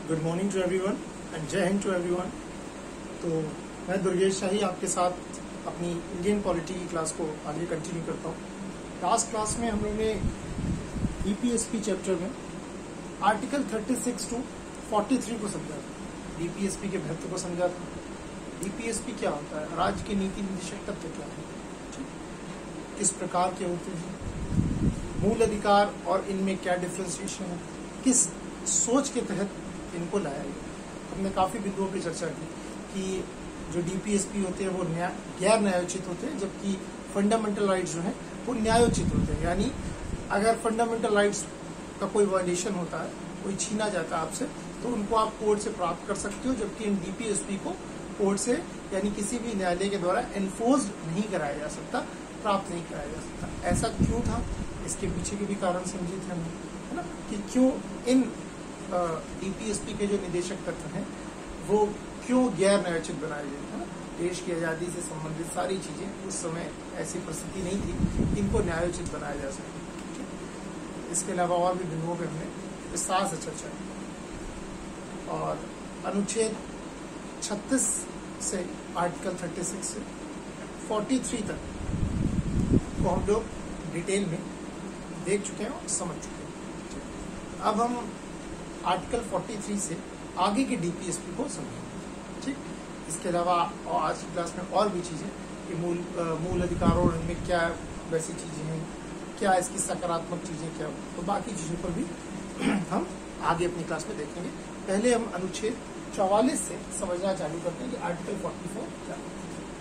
Good morning to everyone and Jai Hind to everyone. तो मैं दुर्गेश शाही आपके साथ अपनी इंडियन पॉलिटी की क्लास को आगे कंटिन्यू करता हूँ। लास्ट क्लास में हम लोग ने डीपीएसपी चैप्टर में आर्टिकल 36 टू 43 को समझा था। डीपीएसपी के महत्व को समझा था। डीपीएसपी क्या होता है, राज्य के नीति निर्देशक तत्व क्या है, किस प्रकार के होते हैं, मूल अधिकार और इनमें क्या डिफ्रेंसिएशन है, किस सोच के तहत इनको लाया गया। हमने काफी बिंदुओं पर चर्चा की कि जो डीपीएसपी होते हैं वो गैर न्यायोचित होते हैं, जबकि फंडामेंटल राइट्स जो हैं वो न्यायोचित होते हैं। यानी अगर फंडामेंटल राइट्स का कोई वायलेशन होता है, कोई छीना जाता है आपसे, तो उनको आप कोर्ट से प्राप्त कर सकते हो, जबकि इन डीपीएसपी को कोर्ट से यानी किसी भी न्यायालय के द्वारा एनफोर्स नहीं कराया जा सकता, प्राप्त नहीं कराया जा सकता। ऐसा क्यों था, इसके पीछे के भी कारण समझे थे हमने, है ना, कि क्यों इन डीपीएसपी के जो निदेशक तत्व हैं वो क्यों गैर न्यायोचित बनाए गए, है ना। देश की आज़ादी से संबंधित सारी चीजें उस समय ऐसी परिस्थिति नहीं थी, इनको न्यायोचित बनाया जा सके। इसके अलावा और भी बिंदुओं पर हमने विस्तार से चर्चा की और अनुच्छेद 36 से आर्टिकल 36 से 43 तक को हम लोग डिटेल में देख चुके हैं और समझ चुके हैं। अब हम आर्टिकल 43 से आगे के डीपीएसपी को समझेंगे। ठीक, इसके अलावा आज की क्लास में और भी चीजें कि मूल अधिकारों में क्या वैसी चीजें हैं, क्या इसकी सकारात्मक चीजें क्या, तो बाकी चीजों पर भी हम आगे अपनी क्लास में देखेंगे। पहले हम अनुच्छेद 44 से समझना चालू करते हैं कि आर्टिकल 44 क्या है।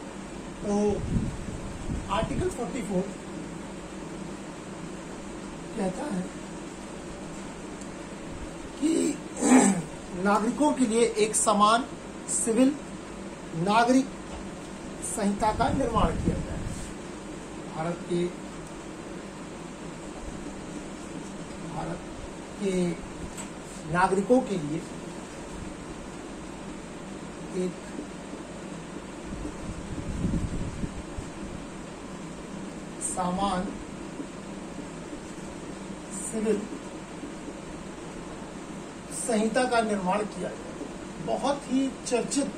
तो आर्टिकल 44 कहता है कि नागरिकों के लिए एक समान सिविल नागरिक संहिता का निर्माण किया जाए। भारत के नागरिकों के लिए एक समान सिविल संहिता का निर्माण किया गया। बहुत ही चर्चित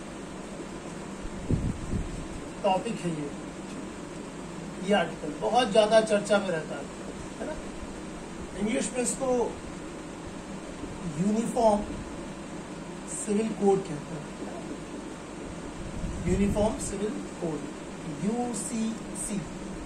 टॉपिक है ये आर्टिकल बहुत ज्यादा चर्चा में रहता है ना। इंग्लिश में इसको यूनिफॉर्म सिविल कोड कहते हैं, यूनिफॉर्म सिविल कोड यूसीसी।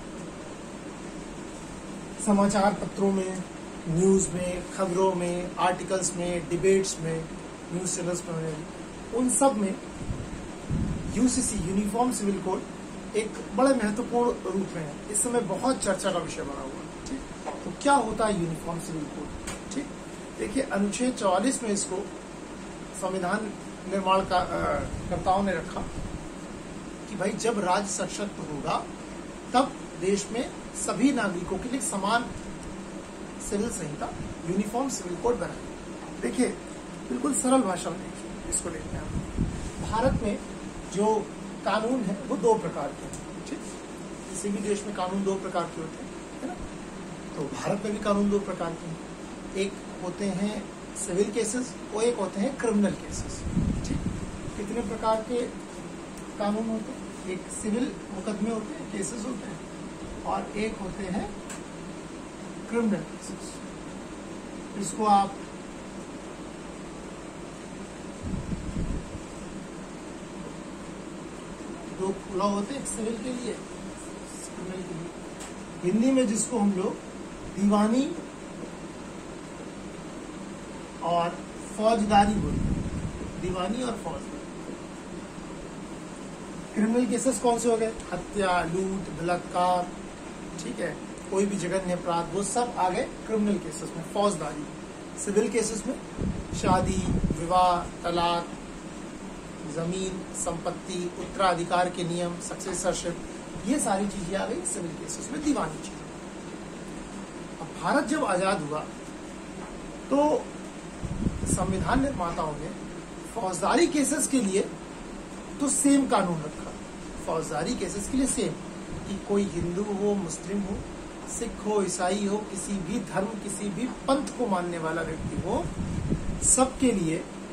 समाचार पत्रों में, न्यूज में, खबरों में, आर्टिकल्स में, डिबेट्स में, न्यूज चैनल्स में, उन सब में यूसीसी यूनिफॉर्म सिविल कोड एक बड़े महत्वपूर्ण रूप में है। इस समय बहुत चर्चा का विषय बना हुआ है। ठीक, तो क्या होता है यूनिफॉर्म सिविल कोड? ठीक, देखिए अनुच्छेद 44 में इसको संविधान निर्माण का कर्ताओं ने रखा कि भाई जब राज्य सशक्त होगा तब देश में सभी नागरिकों के लिए समान सिविल संहिता यूनिफॉर्म सिविल कोड बनाए। देखिए बिल्कुल सरल भाषा में देखिए, इसको देखते हैं। भारत में जो कानून है वो दो प्रकार के हैं। ठीक, किसी भी देश में कानून दो प्रकार के होते हैं, है ना। तो भारत में भी कानून दो प्रकार के हैं। एक होते हैं सिविल केसेस और एक होते हैं क्रिमिनल केसेस। ठीक, कितने प्रकार के कानून होते हैं? एक सिविल मुकदमे होते हैं, केसेस होते हैं, और एक होते हैं क्रिमिनल केसेस। इसको आप दो लॉ होते हैं, एक सिविल के लिए, क्रिमिनल के लिए। हिंदी में जिसको हम लोग दीवानी और फौजदारी बोलते हैं, दीवानी और फौजदारी। क्रिमिनल केसेस कौन से हो गए? हत्या, लूट, बलात्कार, ठीक है, कोई भी जघन्य अपराध, वो सब आ गए क्रिमिनल केसेस में। फौजदारी सिविल केसेस में शादी, विवाह, तलाक, जमीन, संपत्ति, उत्तराधिकार के नियम, सक्सेसरशिप, ये सारी चीजें आ गई सिविल केसेस में, दीवानी चीजें। अब भारत जब आजाद हुआ तो संविधान निर्माताओं ने फौजदारी केसेस के लिए तो सेम कानून रखा। फौजदारी केसेस के लिए सेम, कि कोई हिंदू हो, मुस्लिम हो, सिख हो, ईसाई हो, किसी भी धर्म, किसी भी पंथ को मानने वाला व्यक्ति हो, सबके लिए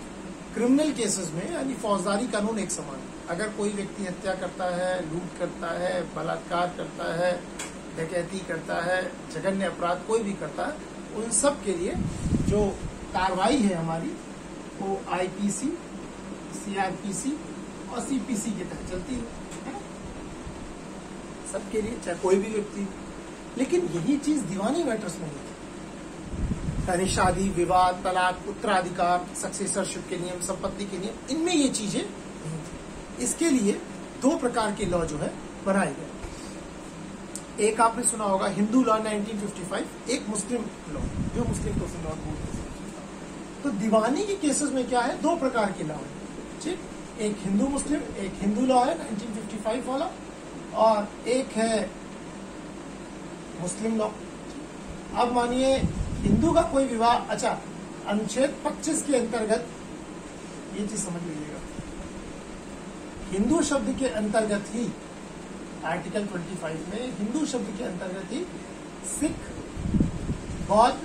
क्रिमिनल केसेस में यानी फौजदारी कानून एक समान है। अगर कोई व्यक्ति हत्या करता है, लूट करता है, बलात्कार करता है, डकैती करता है, जघन्य अपराध कोई भी करता है, उन सब के लिए जो कार्रवाई है हमारी वो आईपीसी, सीआरपीसी और सीपीसी के तहत चलती है सबके लिए, चाहे कोई भी व्यक्ति। लेकिन यही चीज दीवानी मैटर्स में है, यानी शादी, विवाह, तलाक, उत्तराधिकार, सक्सेसरशिप के नियम, संपत्ति के नियम, इनमें ये चीजें नहीं थी। इसके लिए दो प्रकार के लॉ जो है बनाए गए। एक आपने सुना होगा हिंदू लॉ 1955, एक मुस्लिम लॉ जो मुस्लिम पर्सन लॉ बोलते हैं। तो दीवानी के केसेस में क्या है, दो प्रकार के लॉ है, ठीक, एक हिंदू मुस्लिम, एक हिंदू लॉ है 1955 वाला, और एक है मुस्लिम लॉ। अब मानिए हिंदू का कोई विवाह, अच्छा, अनुच्छेद 25 के अंतर्गत ये चीज समझ लीजिएगा, हिंदू शब्द के अंतर्गत ही आर्टिकल 25 में हिंदू शब्द के अंतर्गत ही सिख, बौद्ध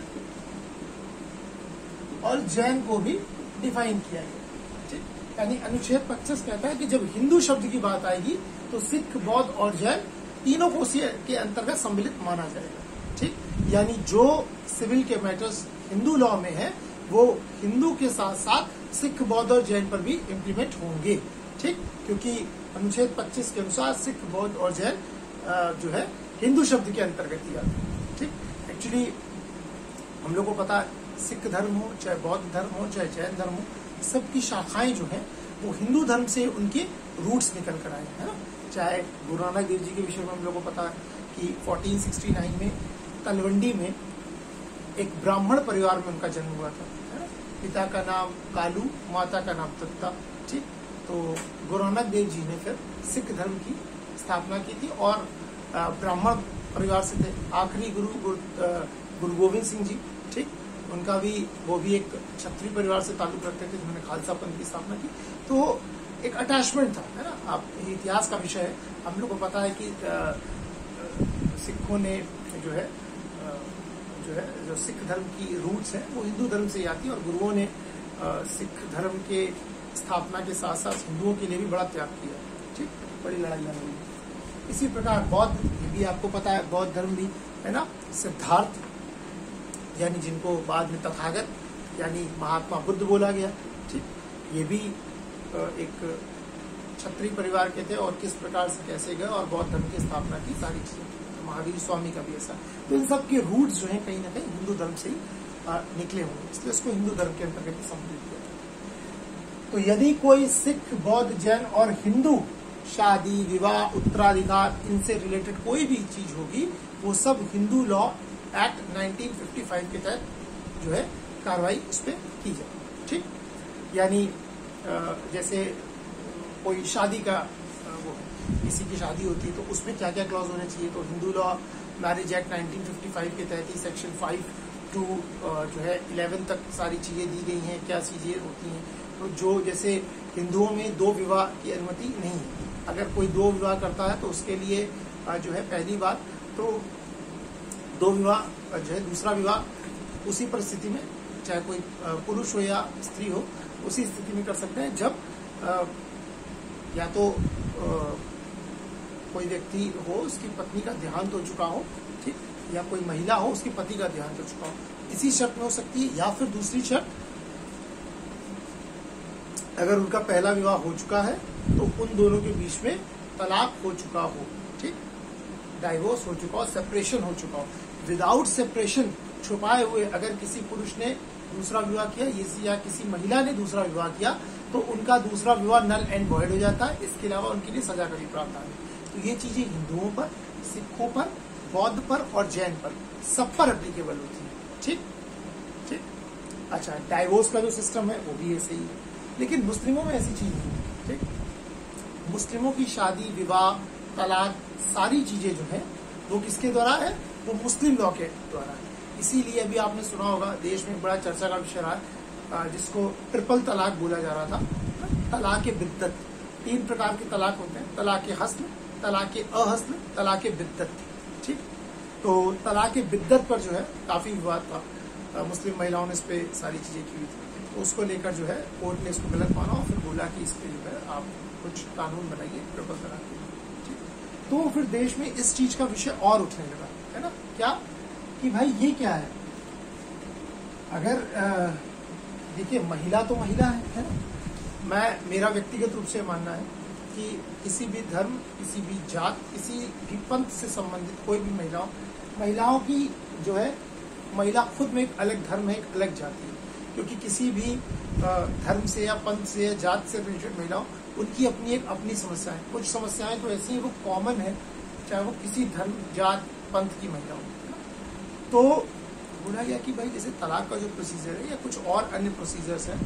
और जैन को भी डिफाइन किया गया, ठीक। यानी अनुच्छेद 25 कहता है कि जब हिंदू शब्द की बात आएगी तो सिख, बौद्ध और जैन तीनों को के अंतर्गत सम्मिलित माना जाएगा, ठीक। यानी जो सिविल के मैटर्स हिंदू लॉ में है वो हिंदू के साथ साथ सिख, बौद्ध और जैन पर भी इम्प्लीमेंट होंगे, ठीक, क्योंकि अनुच्छेद 25 के अनुसार सिख, बौद्ध और जैन जो है हिंदू शब्द के अंतर्गत ही आते हैं, ठीक। एक्चुअली हम लोग को पता है सिख धर्म हो, चाहे बौद्ध धर्म हो, चाहे जैन धर्म हो, सबकी शाखाएं जो है वो हिंदू धर्म से उनके रूट्स निकल कर आए हैं ना। चाहे गुरु नानक देव जी के विषय में हम लोग को पता है कि 1469 में तलवंडी में एक ब्राह्मण परिवार में उनका जन्म हुआ था, है ना। पिता का नाम कालू, माता का नाम दत्ता, ठीक। तो गुरु नानक देव जी ने फिर सिख धर्म की स्थापना की थी और ब्राह्मण परिवार से थे। आखिरी गुरु गोविंद सिंह जी, ठीक, उनका भी वो भी एक क्षत्रिय परिवार से ताल्लुक रखते थे जिन्होंने खालसा पंथ की स्थापना की। तो एक अटैचमेंट था, है ना। आप इतिहास का विषय है, हम लोग को पता है कि सिखों ने जो सिख धर्म की रूट्स है वो हिंदू धर्म से ही आती है और गुरुओं ने सिख धर्म के स्थापना के साथ साथ हिंदुओं के लिए भी बड़ा त्याग किया, ठीक, बड़ी लड़ाई लड़ी। इसी प्रकार बौद्ध, ये भी आपको पता है, बौद्ध धर्म भी, है ना। सिद्धार्थ यानी जिनको बाद में तथागत यानी महात्मा बुद्ध बोला गया, ठीक, ये भी एक क्षत्रिय परिवार के थे और किस प्रकार से कैसे गए और बौद्ध धर्म की स्थापना की, सारी चीजें। महावीर स्वामी का भी ऐसा। तो इन सब के रूट्स जो है कहीं ना कहीं हिंदू धर्म से ही निकले होंगे, इसलिए इसको हिंदू धर्म के अंतर्गत सम्मिलित किया जाता है। तो यदि कोई सिख, बौद्ध, जैन और हिंदू शादी, विवाह, उत्तराधिकार, इनसे रिलेटेड कोई भी चीज होगी वो सब हिंदू लॉ एक्ट 1955 के तहत जो है कार्रवाई उस पर की जाए, ठीक। यानी जैसे कोई शादी का वो किसी की शादी होती है तो उसमें क्या क्या क्लॉज होने चाहिए, तो हिंदू लॉ मैरिज एक्ट 1955 के तहत ही सेक्शन 5 to जो है 11 तक सारी चीजें दी गई हैं, क्या चीजें होती हैं। तो जो जैसे हिंदुओं में दो विवाह की अनुमति नहीं है, अगर कोई दो विवाह करता है तो उसके लिए जो है पहली बात तो दो विवाह जो है, दूसरा विवाह उसी परिस्थिति में चाहे कोई पुरुष हो या स्त्री हो उसी स्थिति में कर सकते हैं जब या तो कोई व्यक्ति हो उसकी पत्नी का देहांत हो चुका हो, ठीक, या कोई महिला हो उसके पति का देहांत हो चुका हो, इसी शर्त में हो सकती है। या फिर दूसरी शर्त, अगर उनका पहला विवाह हो चुका है तो उन दोनों के बीच में तलाक हो चुका हो, ठीक, डाइवोर्स हो चुका हो, सेपरेशन हो चुका हो। विदाउट सेपरेशन, छुपाए हुए अगर किसी पुरुष ने दूसरा विवाह किया या किसी महिला ने दूसरा विवाह किया तो उनका दूसरा विवाह नल एंड वॉइड हो जाता है। इसके अलावा उनके लिए सजा का भी प्रावधान है। तो ये चीजें हिंदुओं पर, सिखों पर, बौद्ध पर और जैन पर सब पर एप्लीकेबल होती है, ठीक ठीक। अच्छा, डाइवोर्स का जो सिस्टम है वो भी ऐसे ही है, लेकिन मुस्लिमों में ऐसी चीज नहीं है, ठीक। मुस्लिमों की शादी, विवाह, तलाक, सारी चीजें जो है वो किसके द्वारा है, वो मुस्लिम लॉ के द्वारा है। इसीलिए अभी आपने सुना होगा देश में बड़ा चर्चा का विषय रहा जिसको ट्रिपल तलाक बोला जा रहा था। तलाक बिद्दत, 3 प्रकार के तलाक होते हैं, तलाक हस्ल, तलाक अहस्ल, तलाक बिद्दत, ठीक। तो तलाक बिद्दत पर जो है काफी विवाद था, मुस्लिम महिलाओं ने इस पे सारी चीजें की हुई थी। तो उसको लेकर जो है कोर्ट ने इसको गलत माना और फिर बोला कि इस पे जो है आप कुछ कानून बनाइए प्रपोज करा के। तो फिर देश में इस चीज का विषय और उठने लगा, है ना, क्या कि भाई ये क्या है। अगर देखिए महिला तो महिला है ना। मेरा व्यक्तिगत रूप से मानना है कि किसी भी धर्म, किसी भी जात, किसी भी पंथ से संबंधित कोई भी महिलाओं की जो है, महिला खुद में एक अलग धर्म है, एक अलग जाति है। क्योंकि किसी भी धर्म से या पंथ से या जात से रिलेटेड महिलाओं, उनकी अपनी एक अपनी समस्या है। कुछ समस्याएं तो ऐसी हैं वो कॉमन है, चाहे वो किसी धर्म, जात, पंथ की महिला हो। तो बोला गया कि भाई जैसे तलाक का जो प्रोसीजर है या कुछ और अन्य प्रोसीजर्स हैं,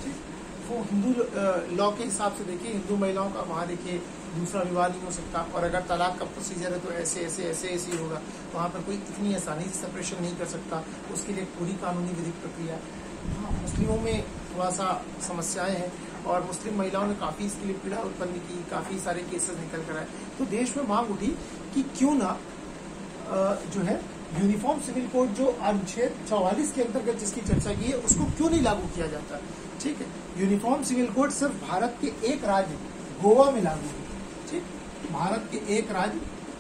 वो हिंदू लॉ के हिसाब से देखिए, हिंदू महिलाओं का वहाँ देखिए दूसरा विवाह नहीं हो सकता, और अगर तलाक का प्रोसीजर है तो ऐसे ऐसे ऐसे ऐसे ही होगा। वहाँ पर कोई इतनी आसानी से सेपरेशन नहीं कर सकता, उसके लिए पूरी कानूनी विधिक प्रक्रिया। हाँ, मुस्लिमों में थोड़ा सा समस्याएं हैं और मुस्लिम महिलाओं ने काफ़ी इसके लिए पीड़ा उत्पन्न की, काफ़ी सारे केसेस निकल कर आए। तो देश में मांग उठी कि क्यों ना जो है यूनिफॉर्म सिविल कोड जो अनुच्छेद 44 के अंतर्गत जिसकी चर्चा की है, उसको क्यों नहीं लागू किया जाता। ठीक है, यूनिफॉर्म सिविल कोड सिर्फ भारत के एक राज्य गोवा में लागू है। ठीक, भारत के एक राज्य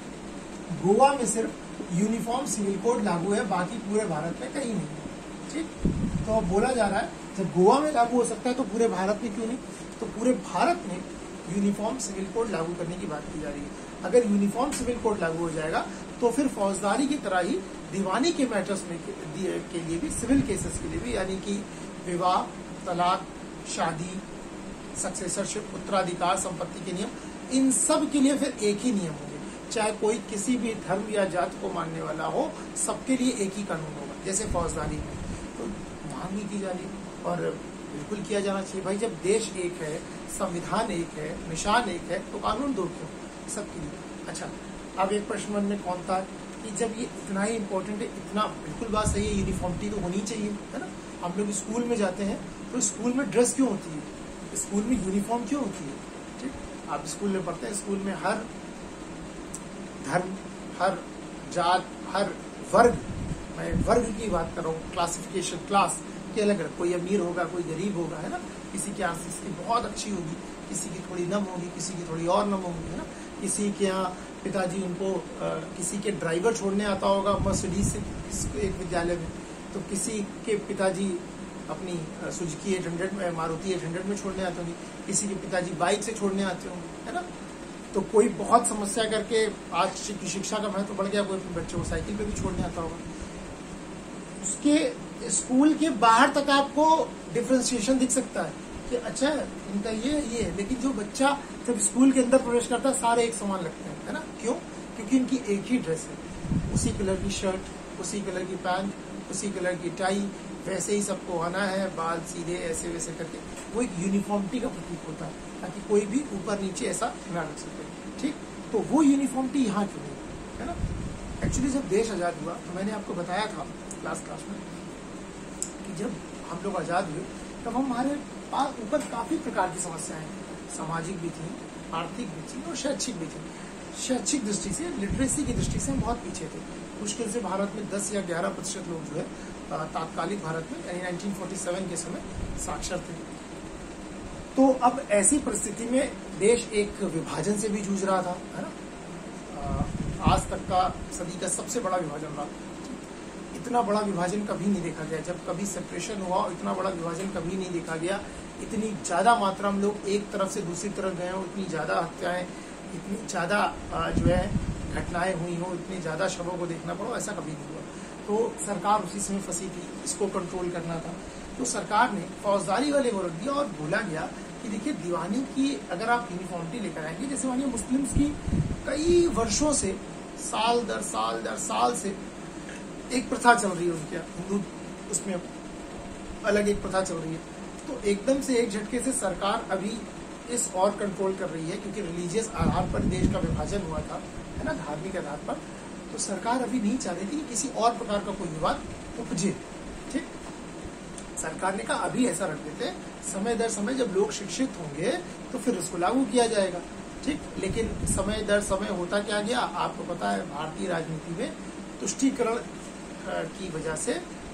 गोवा में सिर्फ यूनिफॉर्म सिविल कोड लागू है, बाकी पूरे भारत में कहीं नहीं है। ठीक, तो अब बोला जा रहा है जब गोवा में लागू हो सकता है तो पूरे भारत में क्यों नहीं। तो पूरे भारत में यूनिफॉर्म सिविल कोड लागू करने की बात की जा रही है। अगर यूनिफॉर्म सिविल कोड लागू हो जाएगा तो फिर फौजदारी की तरह ही दीवानी के मैटर्स में के लिए भी, सिविल केसेस के लिए भी, यानी कि विवाह, तलाक, शादी, सक्सेसरशिप, उत्तराधिकार, संपत्ति के नियम, इन सब के लिए फिर एक ही नियम होंगे। चाहे कोई किसी भी धर्म या जाति को मानने वाला हो, सबके लिए एक ही कानून होगा, जैसे फौजदारी में। तो मांग भी की जा रही है और बिल्कुल किया जाना चाहिए। भाई जब देश एक है, संविधान एक है, निशान एक है, तो कानून दो क्यों सबके लिए। अच्छा, अब एक प्रश्न मन में कौन था कि जब ये इतना ही इम्पोर्टेंट है, इतना बिल्कुल बात सही है, यूनिफॉर्मिटी तो होनी चाहिए, है ना। हम लोग स्कूल में जाते हैं तो स्कूल में ड्रेस क्यों होती है, स्कूल में यूनिफॉर्म क्यों होती है। ठीक, आप स्कूल में पढ़ते हैं, स्कूल में हर धर्म, हर जात, हर वर्ग, मैं वर्ग की बात कर रहा हूँ, क्लासिफिकेशन, क्लास के अलग अलग, कोई अमीर होगा, कोई गरीब होगा, है ना। किसी की आर्थिक स्थिति बहुत अच्छी होगी, किसी की थोड़ी नम होगी, किसी की थोड़ी और नम होगी, है ना। किसी के यहाँ पिताजी उनको किसी के ड्राइवर छोड़ने आता होगा मर्सिडीज से एक विद्यालय में, तो किसी के पिताजी अपनी सुजुकी 800 में, मारुति 800 में छोड़ने आते होंगे, किसी के पिताजी बाइक से छोड़ने आते होंगे, है ना। तो कोई बहुत समस्या करके, आज की शिक्षा का महत्व बढ़ गया, कोई अपने बच्चे को साइकिल पे भी छोड़ने आता होगा। उसके स्कूल के बाहर तक आपको डिफ्रेंशिएशन दिख सकता है कि अच्छा इनका ये है, लेकिन जो बच्चा जब स्कूल के अंदर प्रवेश करता है सारे एक समान लगते हैं, है ना। क्यों? क्योंकि इनकी एक ही ड्रेस है, उसी कलर की शर्ट, उसी कलर की पैंट, उसी कलर की टाई, वैसे ही सबको आना है, बाल सीधे ऐसे वैसे करके। वो एक यूनिफॉर्मिटी का प्रतीक होता है, ताकि कोई भी ऊपर नीचे ऐसा ना रख सके। ठीक, तो वो यूनिफॉर्मिटी यहाँ क्यों नहीं, है ना। एक्चुअली जब देश आजाद हुआ तो मैंने आपको बताया था क्लास में कि जब हम लोग आजाद हुए तब हमारे पास ऊपर काफी प्रकार की समस्याएं, सामाजिक भी थी, आर्थिक भी थी और शैक्षिक भी थी। शैक्षिक दृष्टि से, लिटरेसी की दृष्टि से हम बहुत पीछे थे। मुश्किल से भारत में 10 या 11% लोग जो है तात्कालिक भारत में, यानी 1947 के समय साक्षर थे। तो अब ऐसी परिस्थिति में देश एक विभाजन से भी जूझ रहा था, है ना। आज तक का सदी का सबसे बड़ा विभाजन रहा। इतना बड़ा विभाजन कभी नहीं देखा गया। जब कभी सेपरेशन हुआ, इतना बड़ा विभाजन कभी नहीं देखा गया। इतनी ज्यादा मात्रा में लोग एक तरफ से दूसरी तरफ गए हो, इतनी ज्यादा हत्याएं, इतनी ज्यादा जो है घटनाएं हुई हो, इतनी ज्यादा शवों को देखना पड़ो, ऐसा कभी नहीं हुआ। तो सरकार उसी समय फंसी थी, इसको कंट्रोल करना था। तो सरकार ने फौजदारी वाले को रख दिया और बोला गया कि देखिए दीवानी की अगर आप यूनिफॉर्मिटी लेकर आएंगे, जैसे मानिए मुस्लिम्स की कई वर्षों से, साल दर साल से एक प्रथा चल रही है उनके, हिंदू उसमें अलग एक प्रथा चल रही है। तो एकदम से एक झटके से सरकार अभी इस और कंट्रोल कर रही है, क्योंकि रिलीजियस आधार पर देश का विभाजन हुआ था, है ना, धार्मिक आधार पर। तो सरकार अभी नहीं चाह रही थी कि किसी और प्रकार का कोई विवाद उपजे। ठीक, सरकार ने कहा अभी ऐसा रख देते, समय दर समय जब लोग शिक्षित होंगे तो फिर उसको लागू किया जाएगा। ठीक, लेकिन समय दर समय होता क्या गया, आपको पता है भारतीय राजनीति में तुष्टीकरण की वजह से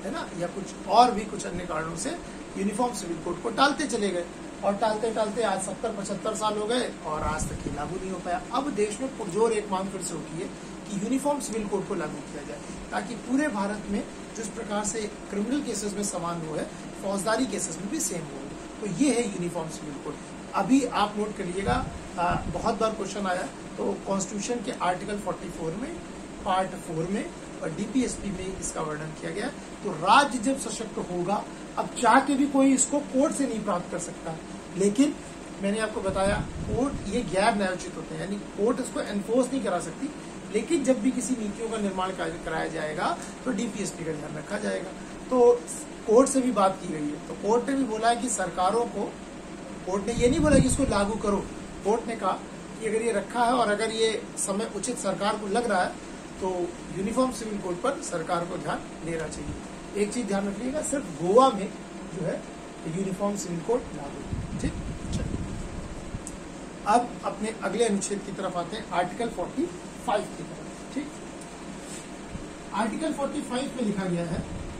है ना, या कुछ और भी कुछ अन्य कारणों से यूनिफॉर्म सिविल कोड को टालते चले गए, और टालते टालते आज 70-75 साल हो गए और आज तक ये लागू नहीं हो पाया। अब देश में पुरजोर एक मांग फिर से उठी है कि यूनिफॉर्म सिविल कोड को लागू किया जाए, ताकि पूरे भारत में जिस प्रकार से क्रिमिनल केसेस में समान वो है, फौजदारी केसेस में भी सेम हो। तो ये है यूनिफॉर्म सिविल कोड। अभी आप नोट करिएगा, बहुत बार क्वेश्चन आया, तो कॉन्स्टिट्यूशन के आर्टिकल 44 में पार्ट 4 में और डीपीएसपी में इसका वर्णन किया गया। तो राज्य जब सशक्त होगा, अब चाह के भी कोई इसको कोर्ट से नहीं प्राप्त कर सकता, लेकिन मैंने आपको बताया कोर्ट ये गैर न्यायोचित होते हैं, यानी कोर्ट इसको एनफोर्स नहीं करा सकती, लेकिन जब भी किसी नीतियों का निर्माण कराया जाएगा तो डीपीएसपी का ध्यान रखा जाएगा। तो कोर्ट से भी बात की गई है, तो कोर्ट ने भी बोला है कि सरकारों को, कोर्ट ने ये नहीं बोला कि इसको लागू करो, कोर्ट ने कहा कि अगर ये रखा है और अगर ये समय उचित सरकार को लग रहा है तो यूनिफॉर्म सिविल कोड पर सरकार को ध्यान देना चाहिए। एक चीज ध्यान रखिएगा, सिर्फ गोवा में जो है यूनिफॉर्म सिविल कोड लागू। ठीक, चलिए अब अपने अगले अनुच्छेद की तरफ आते हैं, आर्टिकल 45 की तरफ। ठीक, आर्टिकल 45 में लिखा गया है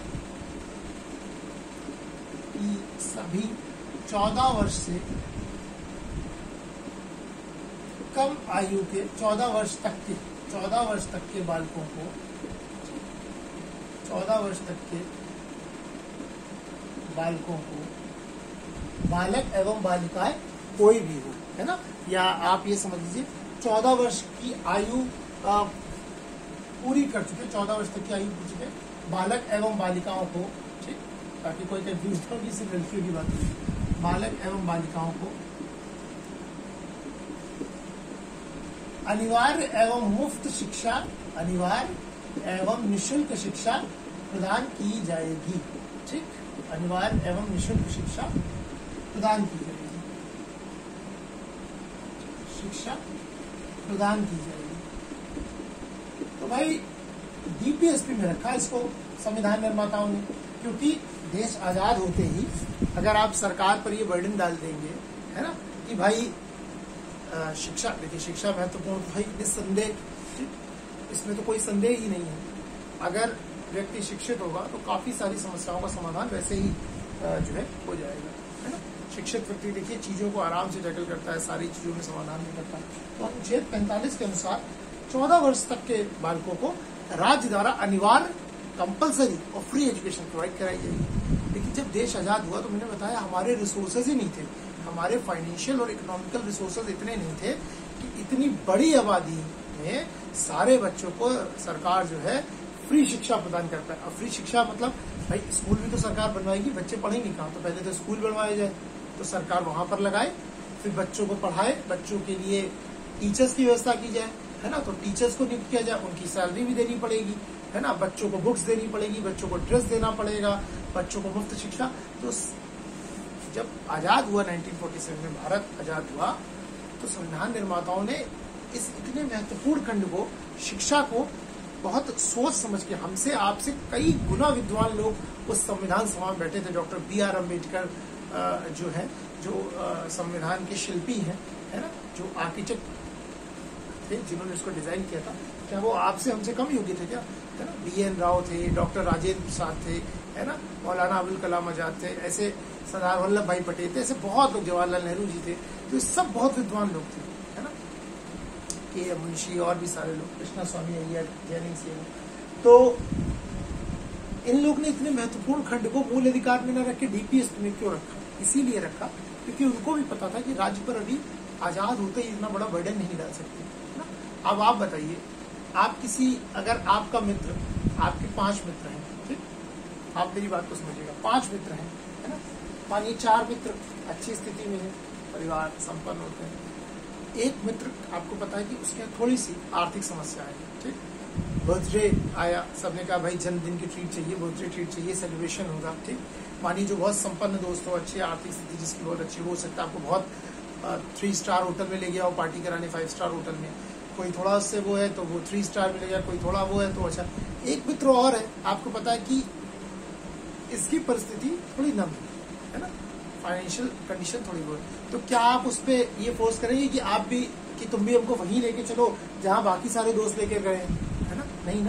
कि सभी 14 वर्ष से कम आयु के 14 वर्ष तक के बालकों को, 14 वर्ष तक के बालकों को, बालक एवं बालिकाएं कोई भी हो, है ना, या आप ये समझ लीजिए 14 वर्ष की आयु पूरी कर चुके, 14 वर्ष तक की आयु पूरी चुके बालक एवं बालिकाओं को, ठीक, ताकि कोई कंफ्यूज हो कि सिर्फ लड़कियों की बात नहीं, बालक एवं बालिकाओं को अनिवार्य एवं मुफ्त शिक्षा, अनिवार्य एवं निःशुल्क शिक्षा प्रदान की जाएगी। ठीक, अनिवार्य एवं निःशुल्क शिक्षा प्रदान की जाएगी, शिक्षा प्रदान की जाएगी। तो भाई डीपीएसपी में रखा इसको संविधान निर्माताओं ने, क्योंकि देश आजाद होते ही अगर आप सरकार पर ये बर्डन डाल देंगे, है ना, कि भाई शिक्षा, देखिए शिक्षा महत्वपूर्ण, भाई निस्संदेह, इसमें तो कोई संदेह ही नहीं है। अगर व्यक्ति शिक्षित होगा तो काफी सारी समस्याओं का समाधान वैसे ही जो है हो जाएगा, है ना। शिक्षित व्यक्ति देखिए चीजों को आराम से टैकल करता है, सारी चीजों में समाधान निकलता है। तो अनुच्छेद 45 के अनुसार 14 वर्ष तक के बालकों को राज्य द्वारा अनिवार्य, कंपलसरी और फ्री एजुकेशन प्रोवाइड कराई जाएगी। लेकिन जब देश आजाद हुआ तो मैंने बताया हमारे रिसोर्सेज ही नहीं थे, हमारे फाइनेंशियल और इकोनॉमिकल रिसोर्सेज इतने नहीं थे कि इतनी बड़ी आबादी में सारे बच्चों को सरकार जो है फ्री शिक्षा प्रदान कर पाए। अब फ्री शिक्षा मतलब भाई स्कूल भी तो सरकार बनवाएगी, बच्चे पढ़ेंगे कहाँ, तो पहले तो स्कूल बनवाए जाए, तो सरकार वहां पर लगाए, फिर बच्चों को पढ़ाए, बच्चों के लिए टीचर्स की व्यवस्था की जाए, है ना, तो टीचर्स को नियुक्त किया जाए, उनकी सैलरी भी देनी पड़ेगी, है ना, बच्चों को बुक्स देनी पड़ेगी, बच्चों को ड्रेस देना पड़ेगा, बच्चों को मुफ्त शिक्षा। तो जब आजाद हुआ 1947 में भारत आजाद हुआ, तो संविधान निर्माताओं ने इस इतने महत्वपूर्ण खंड को, शिक्षा को बहुत सोच समझ के, हमसे आपसे कई गुना विद्वान लोग उस संविधान सभा में बैठे थे। डॉक्टर BR अम्बेडकर जो है, जो संविधान के शिल्पी हैं, है ना, जो आर्किटेक्ट थे जिन्होंने इसको डिजाइन किया था, क्या वो आपसे हमसे कम योग्य थे क्या, है ना। BN राव थे, डॉक्टर राजेंद्र प्रसाद थे, है ना, मौलाना अबुल कलाम आजाद थे, ऐसे सरदार वल्लभ भाई पटेल थे, ऐसे बहुत लोग, जवाहरलाल नेहरू जी थे, तो ये सब बहुत विद्वान लोग थे, है ना, के मुंशी और भी सारे लोग, कृष्णा स्वामी अय्यर, जैनिंग सिंह। तो इन लोग ने इतने महत्वपूर्ण खंड को मूल अधिकार में न रख के डीपीएसपी में क्यों रखा? इसीलिए रखा क्योंकि उनको भी पता था कि राज्य पर अभी आजाद होते ही इतना बड़ा बर्डन नहीं डाल सकते, है ना। अब आप बताइए, आप किसी, अगर आपका मित्र, आपके 5 मित्र हैं, ठीक, आप मेरी बात को समझिएगा, 5 मित्र हैं, है ना, मानिए 4 मित्र अच्छी स्थिति में है, परिवार संपन्न होते हैं, एक मित्र आपको पता है कि उसके थोड़ी सी आर्थिक समस्या है, ठीक, बर्थडे आया, सबने कहा भाई जन्मदिन की ट्रीट चाहिए, बर्थडे ट्रीट चाहिए, सेलिब्रेशन होगा, ठीक। मानिए जो बहुत संपन्न दोस्त हो, अच्छी आर्थिक स्थिति जिसकी बहुत अच्छी हो सकता है, आपको बहुत 3 स्टार होटल में ले गया हो पार्टी कराने, 5 स्टार होटल में, कोई थोड़ा उससे वो है तो वो 3 स्टार में ले गया, कोई थोड़ा वो है तो अच्छा। एक मित्र और है, आपको पता है कि इसकी परिस्थिति थोड़ी नम है ना, फाइनेंशियल कंडीशन थोड़ी बहुत, तो क्या आप उस पर ये फोर्स करेंगे कि आप भी, कि तुम भी हमको वहीं लेके चलो जहां बाकी सारे दोस्त लेके गए, है ना, नहीं ना।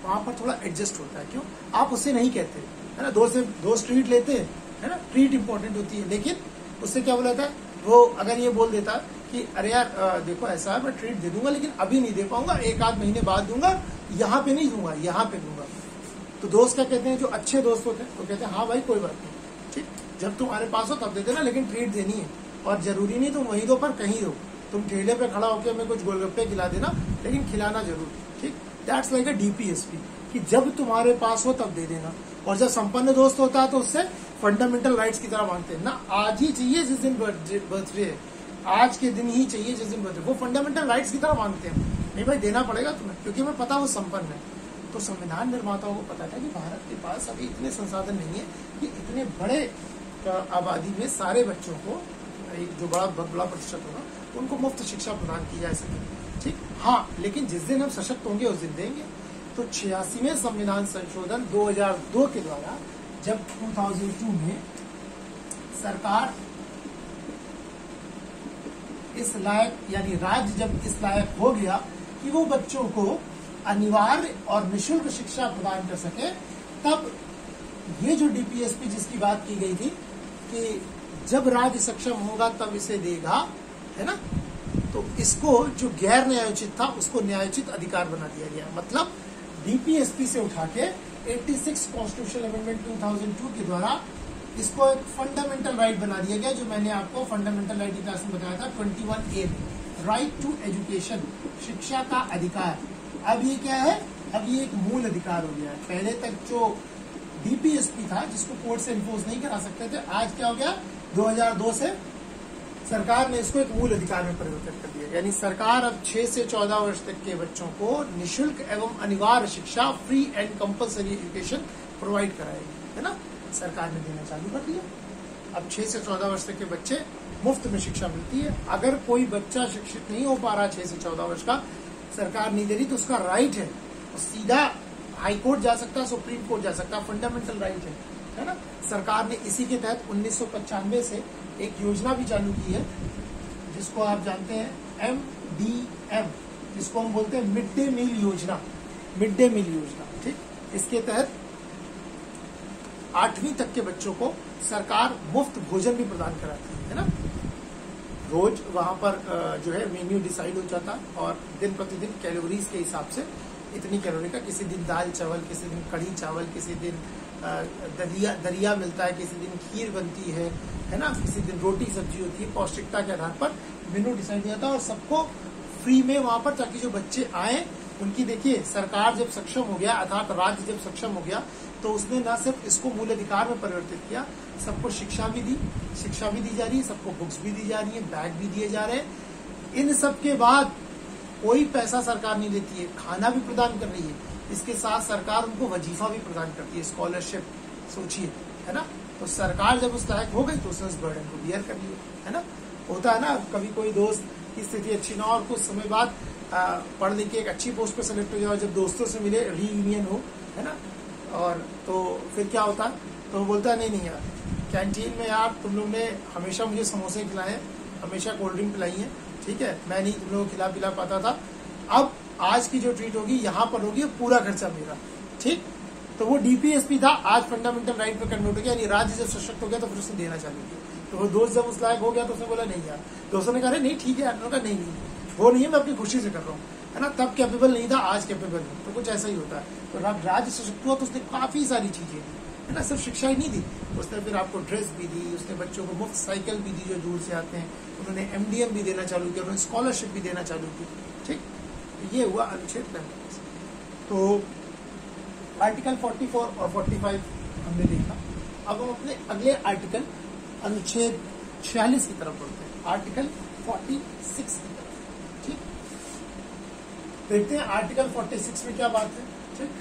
वहां पर थोड़ा एडजस्ट होता है। क्यों? आप उससे नहीं कहते, है ना, दोस्त ट्रीट लेते हैं, है ना, ट्रीट इंपॉर्टेंट होती है, लेकिन उससे क्या बोला था वो, अगर ये बोल देता कि अरे यार देखो ऐसा है, मैं ट्रीट दे दूंगा लेकिन अभी नहीं दे पाऊंगा, 1-8 महीने बाद दूंगा, यहाँ पे नहीं दूंगा, यहाँ पे दूंगा, तो दोस्त क्या कहते हैं, जो अच्छे दोस्त होते हैं वो कहते हैं हाँ भाई कोई बात नहीं, ठीक, जब तुम्हारे पास हो तब दे देना, लेकिन ट्रीट देनी है, और जरूरी नहीं तुम वहीं दो पर कहीं दो, तुम ठेले पे खड़ा होकर हमें कुछ गोलगप्पे खिला देना, लेकिन खिलाना जरूर, ठीक। दैट्स लाइक अ डीपीएसपी, कि जब तुम्हारे पास हो तब दे देना। और जब संपन्न दोस्त होता है तो उससे फंडामेंटल राइट्स की तरह मांगते हैं ना, आज ही चाहिए जिस दिन बर्थडे है, आज के दिन ही चाहिए जिस दिन बर्थडे, वो फंडामेंटल राइट्स की तरह मांगते हैं। नहीं भाई देना पड़ेगा तुम्हें, क्योंकि हमें पता वो संपन्न है। तो संविधान निर्माताओं को पता था कि भारत के पास अभी इतने संसाधन नहीं है कि इतने बड़े आबादी में सारे बच्चों को, एक जो बड़ा प्रतिशत होगा, उनको मुफ्त शिक्षा प्रदान की जा सके, ठीक। हाँ, लेकिन जिस दिन हम सशक्त होंगे उस दिन देंगे। तो 86वें संविधान संशोधन 2002 के द्वारा जब 2002 में सरकार इस लायक, यानी राज्य जब इस लायक हो गया कि वो बच्चों को अनिवार्य और निःशुल्क शिक्षा प्रदान कर सके, तब ये जो डीपीएसपी जिसकी बात की गई थी कि जब राज्य सक्षम होगा तब इसे देगा, है ना, तो इसको जो गैर न्यायोचित था उसको न्यायोचित अधिकार बना दिया गया। मतलब डीपीएसपी से उठा के 86 कॉन्स्टिट्यूशनल अमेंडमेंट 2002 के द्वारा इसको एक फंडामेंटल राइट बना दिया गया, जो मैंने आपको फंडामेंटल राइट की क्लास में बताया था 21A, राइट टू एजुकेशन, शिक्षा का अधिकार। अब ये क्या है, अब ये एक मूल अधिकार हो गया है। पहले तक जो डीपीएसपी था जिसको कोर्ट से इन्फोर्स नहीं करा सकते थे, आज क्या हो गया, 2002 से सरकार ने इसको एक मूल अधिकार में परिवर्तित कर दिया। यानी सरकार अब 6 से 14 वर्ष तक के बच्चों को निःशुल्क एवं अनिवार्य शिक्षा, free and compulsory education provide कराएगी, है ना, सरकार ने देना चालू कर दिया। अब 6 से 14 वर्ष तक के बच्चे मुफ्त में शिक्षा मिलती है। अगर कोई बच्चा शिक्षित नहीं हो पा रहा 6 से 14 वर्ष का, सरकार नहीं दे रही, तो उसका राइट है, सीधा हाई कोर्ट जा सकता है, सुप्रीम कोर्ट जा सकता है, फंडामेंटल राइट है ना। सरकार ने इसी के तहत 1995 से एक योजना भी चालू की है जिसको आप जानते हैं MDM, जिसको हम बोलते हैं मिड डे मील योजना, मिड डे मील योजना, ठीक। इसके तहत 8वीं तक के बच्चों को सरकार मुफ्त भोजन भी प्रदान कराती है ना। रोज वहां पर जो है मेन्यू डिसाइड हो जाता, और दिन प्रतिदिन कैलोरीज के हिसाब से इतनी कैलोरी का, किसी दिन दाल चावल, किसी दिन कढ़ी चावल, किसी दिन दरिया मिलता है, किसी दिन खीर बनती है ना, किसी दिन रोटी सब्जी होती है। पौष्टिकता के आधार पर मेनू डिसाइड होता है और सबको फ्री में वहां पर, ताकि जो बच्चे आए उनकी, देखिए सरकार जब सक्षम हो गया, अर्थात राज्य जब सक्षम हो गया, तो उसने न सिर्फ इसको मूल अधिकार में परिवर्तित किया, सबको शिक्षा भी दी जा रही है, सबको बुक्स भी दी जा रही है, बैग भी दिए जा रहे हैं। इन सब के बाद कोई पैसा सरकार नहीं लेती है, खाना भी प्रदान कर रही है। इसके साथ सरकार उनको वजीफा भी प्रदान करती है, स्कॉलरशिप, सोचिए, है ना। तो सरकार जब उस लायक हो गई तो उसने उस बर्डन को बियर कर लिया, है ना। होता है ना, कभी कोई दोस्त की स्थिति अच्छी ना हो और कुछ समय बाद पढ़ लिख के एक अच्छी पोस्ट पे सेलेक्ट हो जाए, जब दोस्तों से मिले, रीयूनियन हो, है ना, और तो फिर क्या होता है, तो वो बोलता है नहीं यार, कैंटीन में यार तुम लोग ने हमेशा मुझे समोसे खिलाए, हमेशा कोल्ड ड्रिंक पिलाई है, ठीक है, मैं नहीं तुम लोगों को खिला पिला पाता था, अब आज की जो ट्रीट होगी यहाँ पर होगी, पूरा खर्चा मेरा, ठीक। तो वो डीपीएसपी था, आज फंडामेंटल राइट पे कन्वर्ट हो गया, यानी राज्य जब सशक्त हो गया तो फिर उसने देना चालू किया। तो वो दोस्त जब उस लायक हो गया तो उसने बोला नहीं यार, दोस्तों ने कहा नहीं ठीक है यार, नहीं वो नहीं है, मैं अपनी खुशी से कर रहा हूँ, है ना। तब कैपेबल नहीं था, आज कैपेबल है, तो कुछ ऐसा ही होता है। तो राज्य सशक्त हुआ तो उसने काफी सारी चीजें दी, है ना, सिर्फ शिक्षा ही नहीं दी, उसने फिर आपको ड्रेस भी दी, उसने बच्चों को मुफ्त साइकिल भी दी जो दूर से आते हैं, उन्होंने MDM भी देना चालू किया, उन्होंने स्कॉलरशिप भी देना चालू की, ठीक। ये हुआ अनुच्छेद 45। तो आर्टिकल 44 और 45 हमने देखा। अब हम अपने अगले आर्टिकल अनुच्छेद 46 की तरफ बढ़ते हैं, आर्टिकल 46 की तरफ, ठीक। देखते हैं आर्टिकल 46 में क्या बात है, ठीक।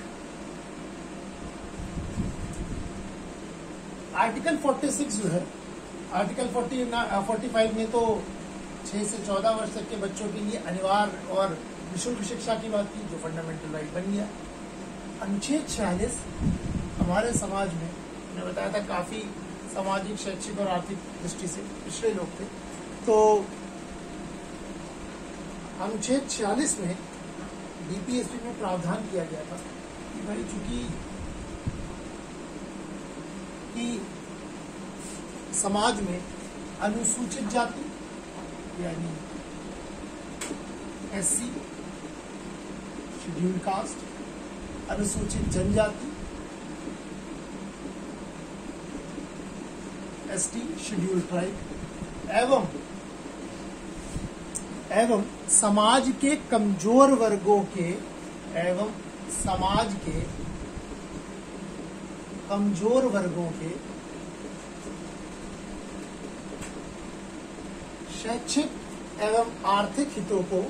आर्टिकल 46 जो है, आर्टिकल 45 में तो 6 से 14 वर्ष तक के बच्चों के लिए अनिवार्य और निःशुल्क शिक्षा की बात की, जो फंडामेंटल राइट बन गया। अनुच्छेद 46 हमारे समाज में, मैंने बताया था, काफी सामाजिक, शैक्षिक और आर्थिक दृष्टि से पिछड़े लोग थे। तो अनुच्छेद 46 में डीपीएसपी में प्रावधान किया गया था कि कि भाई चूंकि कि समाज में अनुसूचित जाति यानी एससी, शेड्यूल्ड कास्ट, अनुसूचित जनजाति एसटी, शेड्यूल्ड ट्राइब एवं समाज के कमजोर वर्गों के शैक्षिक एवं आर्थिक हितों को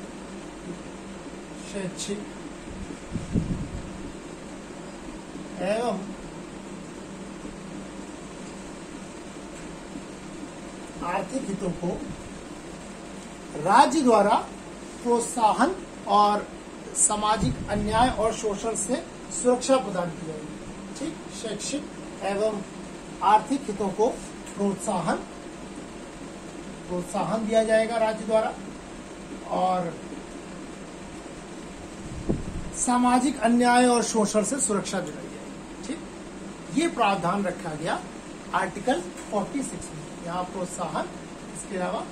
राज्य द्वारा प्रोत्साहन और सामाजिक अन्याय और शोषण से सुरक्षा प्रदान की जाएगी। ठीक, शैक्षिक एवं आर्थिक हितों को प्रोत्साहन दिया जाएगा राज्य द्वारा और सामाजिक अन्याय और शोषण से सुरक्षा दिलाई जाएगी। ठीक, ये प्रावधान रखा गया आर्टिकल 46 में। यहाँ प्रोत्साहन, इसके अलावा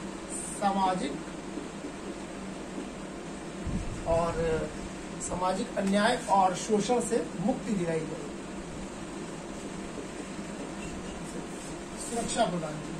सामाजिक अन्याय और शोषण से मुक्ति दिलाई जाएगी, सुरक्षा प्रदान की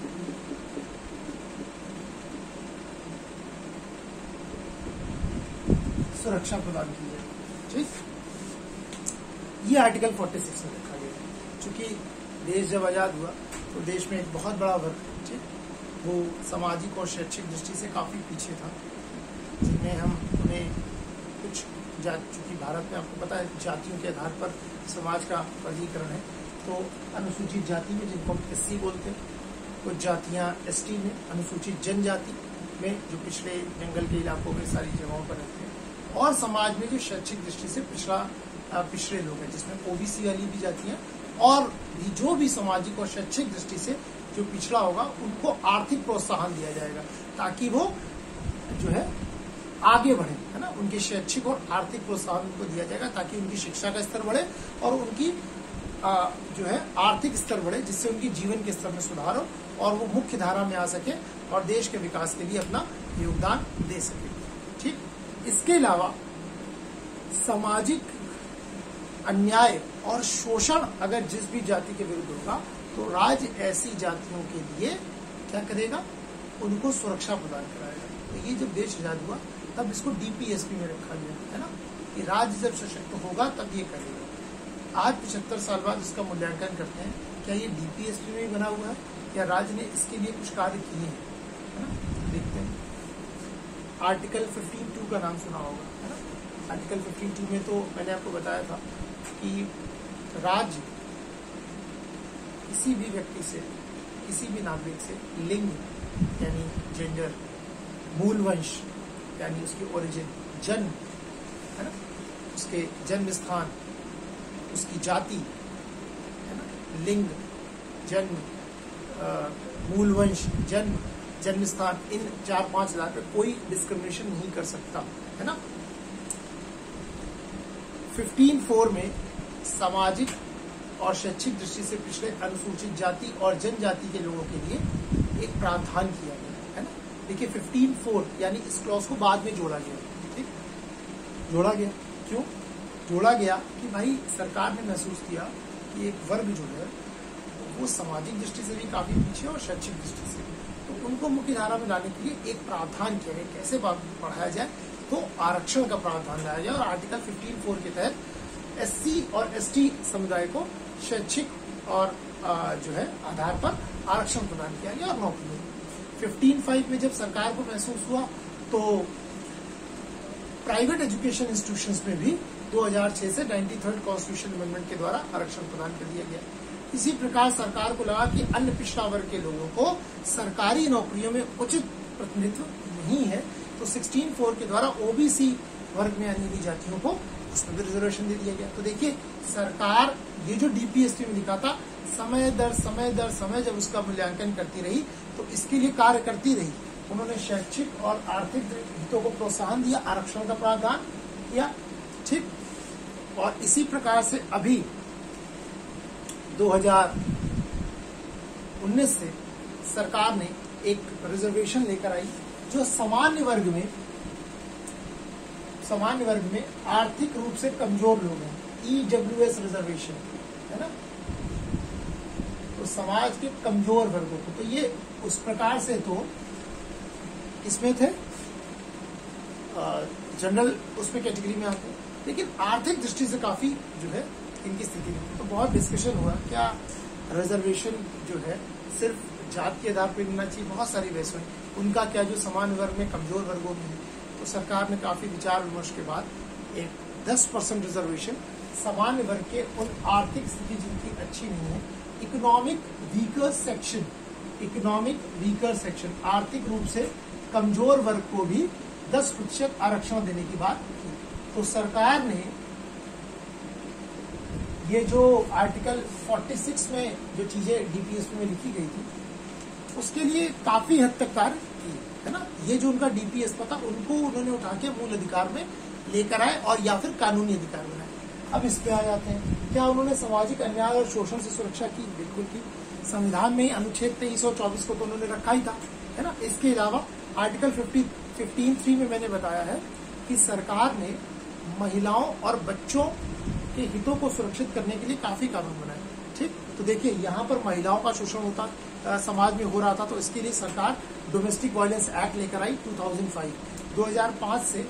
जाएगी। ठीक, ये आर्टिकल 46 में रखा गया। चूंकि देश जब आजाद हुआ तो देश में एक बहुत बड़ा वर्ग, ठीक, वो सामाजिक और शैक्षिक दृष्टि से काफी पीछे था, जिनमें हम उन्हें कुछ चूंकि भारत में आपको पता है जातियों के आधार पर समाज का वर्गीकरण है, तो अनुसूचित जाति में जिनको हम एससी बोलते हैं, कुछ जातियां एसटी में, अनुसूचित जनजाति में जो पिछड़े जंगल के इलाकों में सारी जगहों पर रहते हैं, और समाज में जो शैक्षिक दृष्टि से पिछड़े लोग हैं, जिसमें ओबीसी वाली भी जातियां और भी जो भी सामाजिक और शैक्षिक दृष्टि से जो पिछड़ा होगा उनको आर्थिक प्रोत्साहन दिया जाएगा ताकि वो जो है आगे बढ़े, है ना। उनके शैक्षिक और आर्थिक प्रोत्साहन उनको दिया जाएगा ताकि उनकी शिक्षा का स्तर बढ़े और उनकी जो है आर्थिक स्तर बढ़े, जिससे उनकी जीवन के स्तर में सुधार हो और वो मुख्य धारा में आ सके और देश के विकास के लिए अपना योगदान दे सके। ठीक, इसके अलावा सामाजिक अन्याय और शोषण अगर जिस भी जाति के विरुद्ध होगा तो राज्य ऐसी जातियों के लिए क्या करेगा, उनको सुरक्षा प्रदान कराएगा। तो ये जब देश आजाद हुआ तब इसको डीपीएसपी में रखा गया, है ना, कि राज्य जब सशक्त होगा तब ये करेगा। आज 75 साल बाद इसका मूल्यांकन करते हैं, क्या ये डीपीएसपी में ही बना हुआ है या राज्य ने इसके लिए कुछ कार्य किए हैं, है ना। देखते हैं, आर्टिकल 15(2) का नाम सुना होगा, है ना। आर्टिकल 15(2) में तो मैंने आपको बताया था कि राज्य किसी भी व्यक्ति से, किसी भी नागरिक से लिंग यानी जेंडर, मूल वंश यानी उसकी ओरिजिन, जन्म, है ना, उसके जन्म स्थान, उसकी जाति, है ना, लिंग, जन्म, मूल वंश, जन्म स्थान, इन 4-5 हजार पे कोई डिस्क्रिमिनेशन नहीं कर सकता, है ना। 15(4) में सामाजिक और शैक्षिक दृष्टि से पिछड़े अनुसूचित जाति और जनजाति के लोगों के लिए एक प्रावधान किया गया, है ना। देखिए 15(4) यानी इस क्लॉज को बाद में जोड़ा गया। ठीक, जोड़ा गया क्यों जोड़ा गया कि भाई सरकार ने महसूस किया कि एक वर्ग जो है वो सामाजिक दृष्टि से भी काफी पीछे और शैक्षिक दृष्टि से, तो उनको मुख्य धारा में लाने के लिए एक प्रावधान किया गया, कैसे पढ़ाया जाए, तो आरक्षण का प्रावधान लाया गया और आर्टिकल 15(4) के तहत एससी और एसटी समुदाय को शैक्षिक और जो है आधार पर आरक्षण प्रदान किया गया और नौकरी। 15(5) में जब सरकार को महसूस हुआ तो प्राइवेट एजुकेशन इंस्टीट्यूशंस में भी 2006 से 93rd कॉन्स्टिट्यूशन अमेंडमेंट के द्वारा आरक्षण प्रदान कर दिया गया। इसी प्रकार सरकार को लगा कि अन्य पिछड़ा वर्ग के लोगों को सरकारी नौकरियों में उचित प्रतिनिधित्व नहीं है, तो 16(4) के द्वारा ओबीसी वर्ग में आने वाली जातियों को उसमें भी रिजर्वेशन दे दिया गया। तो देखिए सरकार ये जो डीपीएसपी में लिखा था, समय दर समय जब उसका मूल्यांकन करती रही तो इसके लिए कार्य करती रही। उन्होंने शैक्षिक और आर्थिक हितों को प्रोत्साहन दिया, आरक्षण का प्रावधान किया, ठीक, और इसी प्रकार से अभी 2019 से सरकार ने एक रिजर्वेशन लेकर आई जो सामान्य वर्ग में आर्थिक रूप से कमजोर लोग हैं, EWS रिजर्वेशन, है ना। तो समाज के कमजोर वर्गों को, तो ये उस प्रकार से तो इसमें थे जनरल उसमें कैटेगरी में आते हैं, लेकिन आर्थिक दृष्टि से काफी जो है इनकी स्थिति नहीं। तो बहुत डिस्कशन हुआ क्या रिजर्वेशन जो है सिर्फ जात के आधार पर मिलना चाहिए, बहुत सारी बहस हुई। उनका क्या जो समान वर्ग में कमजोर वर्गों में है, तो सरकार ने काफी विचार विमर्श के बाद एक 10% रिजर्वेशन सामान्य वर्ग के उन आर्थिक स्थिति जिनकी अच्छी नहीं है, इकोनॉमिक वीकर सेक्शन आर्थिक रूप से कमजोर वर्ग को भी 10% आरक्षण देने की बात की। तो सरकार ने ये जो आर्टिकल 46 में जो चीजें डीपीएसपी में लिखी गई थी उसके लिए काफी हद तक कार्य की, है ना। ये जो उनका डीपीएसपी था उनको उन्होंने उठा के मूल अधिकार में लेकर आए और या फिर कानूनी अधिकार बनाए। अब इस पे आ जाते हैं, क्या उन्होंने सामाजिक अन्याय और शोषण से सुरक्षा की? बिल्कुल की। संविधान में अनुच्छेद 23 और 24 को तो उन्होंने रखा ही था, है ना। इसके अलावा आर्टिकल 15(3) में मैंने बताया है कि सरकार ने महिलाओं और बच्चों के हितों को सुरक्षित करने के लिए काफी कानून बनाए। ठीक, तो देखिए यहाँ पर महिलाओं का शोषण होता समाज में हो रहा था, तो इसके लिए सरकार डोमेस्टिक वायलेंस एक्ट लेकर आई 2005 से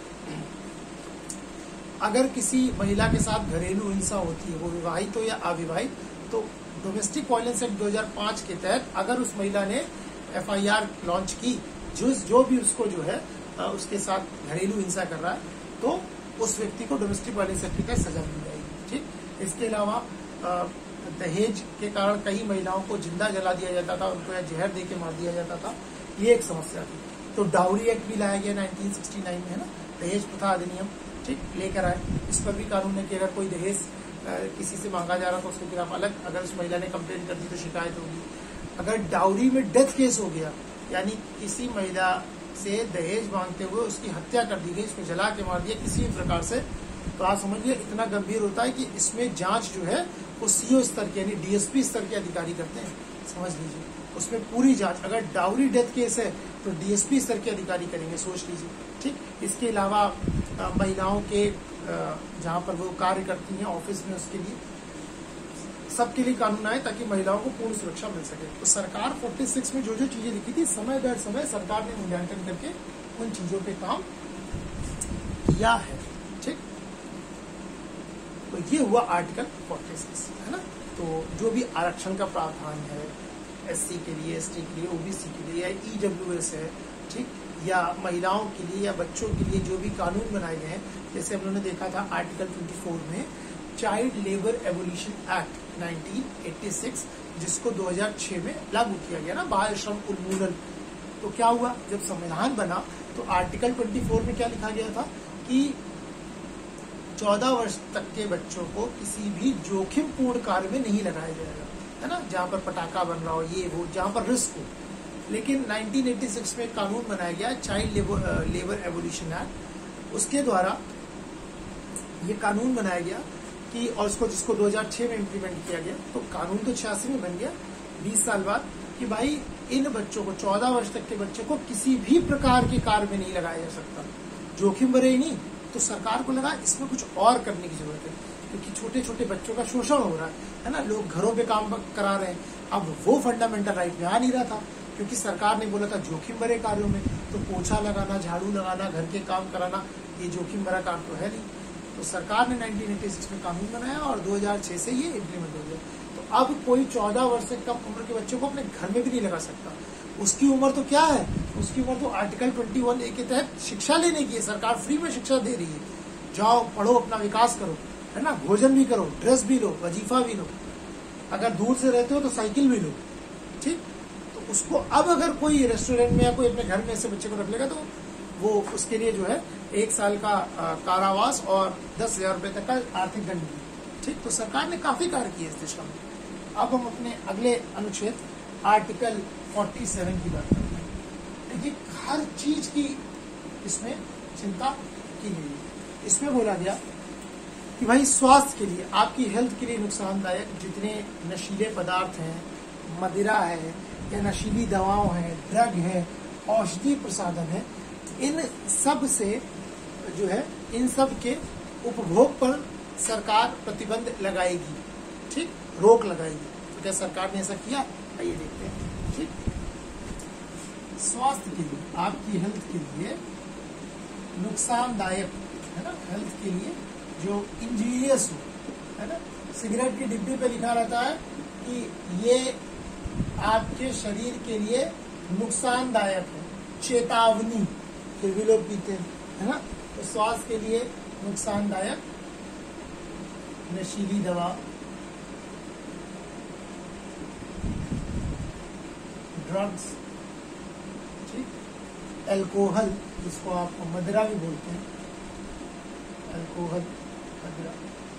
अगर किसी महिला के साथ घरेलू हिंसा होती है, वो विवाहित हो या अविवाहित, तो डोमेस्टिक वायलेंस एक्ट 2005 के तहत अगर उस महिला ने FIR लॉन्च की, जो भी उसको जो है उसके साथ घरेलू हिंसा कर रहा है, तो उस व्यक्ति को डोमेस्टिक वायलेंस एक्ट के तहत सजा दी जाएगी। ठीक, इसके अलावा दहेज के कारण कई महिलाओं को जिंदा जला दिया जाता था, उनको या जहर दे के मार दिया जाता था, ये एक समस्या थी। तो डाउरी एक्ट भी लाया गया 1969 में, है ना, दहेज प्रथा अधिनियम, ठीक, लेकर आए। इस पर भी कानून है कि अगर कोई दहेज किसी से मांगा जा रहा तो उसके खिलाफ अलग, अगर उस महिला ने कंप्लेंट कर दी तो शिकायत होगी। अगर डाउरी में डेथ केस हो गया, यानी किसी महिला से दहेज मांगते हुए उसकी हत्या कर दी गई, उसको जला के मार दिया किसी भी प्रकार से, तो आप समझिए इतना गंभीर होता है कि इसमें जांच जो है वो CO स्तर के यानी DSP स्तर के अधिकारी करते हैं। समझ लीजिए, उसमें पूरी जांच, अगर डाउरी डेथ केस है तो DSP स्तर के अधिकारी करेंगे, सोच लीजिए। ठीक, इसके अलावा महिलाओं के जहाँ पर वो कार्य करती हैं ऑफिस में, उसके लिए सबके लिए कानून आए ताकि महिलाओं को पूर्ण सुरक्षा मिल सके। तो सरकार 46 में जो जो चीजें लिखी थी, समय दर समय सरकार ने मूल्यांकन करके उन चीजों पे काम किया है। ठीक, तो ये हुआ आर्टिकल 46, है ना। तो जो भी आरक्षण का प्रावधान है SC के लिए, ST के लिए, OBC के लिए, या EWS है, ठीक, या महिलाओं के लिए या बच्चों के लिए जो भी कानून बनाए गए हैं, जैसे हम लोगों ने देखा था आर्टिकल 24 में चाइल्ड लेबर एबोलिशन एक्ट 1986, जिसको 2006 में लागू किया गया ना, बाल श्रम उन्मूलन। तो क्या हुआ, जब संविधान बना तो आर्टिकल 24 में क्या लिखा गया था कि 14 वर्ष तक के बच्चों को किसी भी जोखिमपूर्ण कार्य में नहीं लगाया जाएगा, है ना, जहाँ पर पटाखा बन रहा हो, ये वो, जहाँ पर रिस्क हो। लेकिन 1986 में कानून बनाया गया चाइल्ड लेबर एबोलिशन एक्ट, उसके द्वारा ये कानून बनाया गया कि, और इसको जिसको 2006 में इम्प्लीमेंट किया गया, तो कानून तो 86 में बन गया 20 साल बाद, कि भाई इन बच्चों को 14 वर्ष तक के बच्चों को किसी भी प्रकार के कार्य में नहीं लगाया जा सकता, जोखिम भरे ही नहीं। तो सरकार को लगा इसमें कुछ और करने की जरूरत है, क्योंकि छोटे छोटे बच्चों का शोषण हो रहा है ना, लोग घरों पे काम करा रहे हैं। अब वो फंडामेंटल राइट में आ नहीं रहा था, क्योंकि सरकार ने बोला था जोखिम भरे कार्यों में, तो पोछा लगाना, झाड़ू लगाना, घर के काम कराना, ये जोखिम भरा काम तो है नहीं। तो सरकार ने 1986 में कानून बनाया और 2006 से ये इम्प्लीमेंट हो गया। तो अब कोई 14 वर्ष से कम उम्र के बच्चों को अपने घर में भी नहीं लगा सकता। उसकी उम्र तो क्या है, उसकी उम्र तो आर्टिकल 21A के तहत शिक्षा लेने की है। सरकार फ्री में शिक्षा दे रही है, जाओ पढ़ो, अपना विकास करो, है ना, भोजन भी करो, ड्रेस भी लो, वजीफा भी लो, अगर दूर से रहते हो तो साइकिल भी लो। ठीक, तो उसको अब अगर कोई रेस्टोरेंट में या कोई अपने घर में ऐसे बच्चे को रख लेगा तो वो उसके लिए जो है 1 साल का कारावास और 10,000 रुपए तक का आर्थिक दंड दिया। ठीक, तो सरकार ने काफी कार्य किए इस दिशा में। अब हम अपने अगले अनुच्छेद आर्टिकल 47 की बात करते हैं। देखिए, हर चीज की इसमें चिंता की गई है। इसमें बोला गया कि भाई स्वास्थ्य के लिए, आपकी हेल्थ के लिए नुकसानदायक जितने नशीले पदार्थ हैं, मदिरा है या नशीली दवाओं हैं, ड्रग है, औषधि प्रसाधन है, इन सब से जो है इन सब के उपभोग पर सरकार प्रतिबंध लगाएगी, ठीक, रोक लगाएगी। तो क्या सरकार ने ऐसा किया? आइए देखते हैं। ठीक, स्वास्थ्य के लिए, आपकी हेल्थ के लिए नुकसानदायक है ना, हेल्थ के लिए जो इंजीरियस हो, है ना, सिगरेट की डिब्बी पे लिखा रहता है कि ये आपके शरीर के लिए नुकसानदायक है, चेतावनी, फिर भी लोग पीते हैं, है ना। तो स्वास्थ्य के लिए नुकसानदायक नशीली दवा, ड्रग्स, ठीक, अल्कोहल जिसको आप मदिरा भी बोलते हैं, अल्कोहल, मदिरा,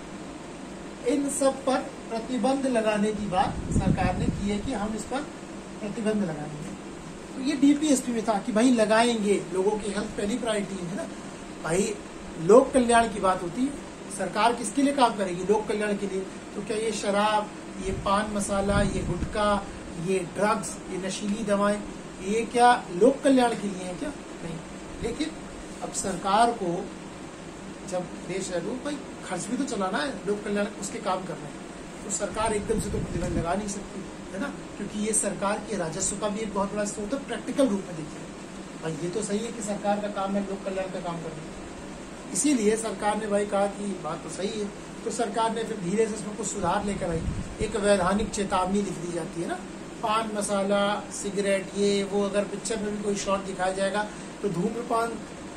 इन सब पर प्रतिबंध लगाने की बात सरकार ने की है कि हम इस पर प्रतिबंध लगाएंगे। तो ये डीपीएसपी में था कि भाई लगाएंगे, लोगों की हेल्थ पहली प्रायोरिटी है ना भाई। लोक कल्याण की बात होती है, सरकार किसके लिए काम करेगी? लोक कल्याण के लिए। तो क्या ये शराब, ये पान मसाला, ये गुटखा, ये ड्रग्स, ये नशीली दवाएं, ये क्या लोक कल्याण के लिए है क्या? नहीं। लेकिन अब सरकार को जब देश है लोग, भाई खर्च भी तो चलाना है, लोक कल्याण उसके काम करना है, तो सरकार एकदम से तो प्रतिबंध लगा नहीं सकती, है ना, क्योंकि ये सरकार के राजस्व का भी एक बहुत बड़ा स्रोत है। प्रैक्टिकल रूप में देखिए भाई, ये तो सही है कि सरकार का काम है लोक कल्याण का काम करना, इसीलिए सरकार ने भाई कहा कि बात तो सही है। तो सरकार ने फिर धीरे से इसमें कुछ सुधार लेकर आई, एक वैधानिक चेतावनी लिख दी जाती है ना, पान मसाला, सिगरेट, ये वो, अगर पिक्चर में भी कोई शॉट दिखाया जाएगा तो धूम्रपान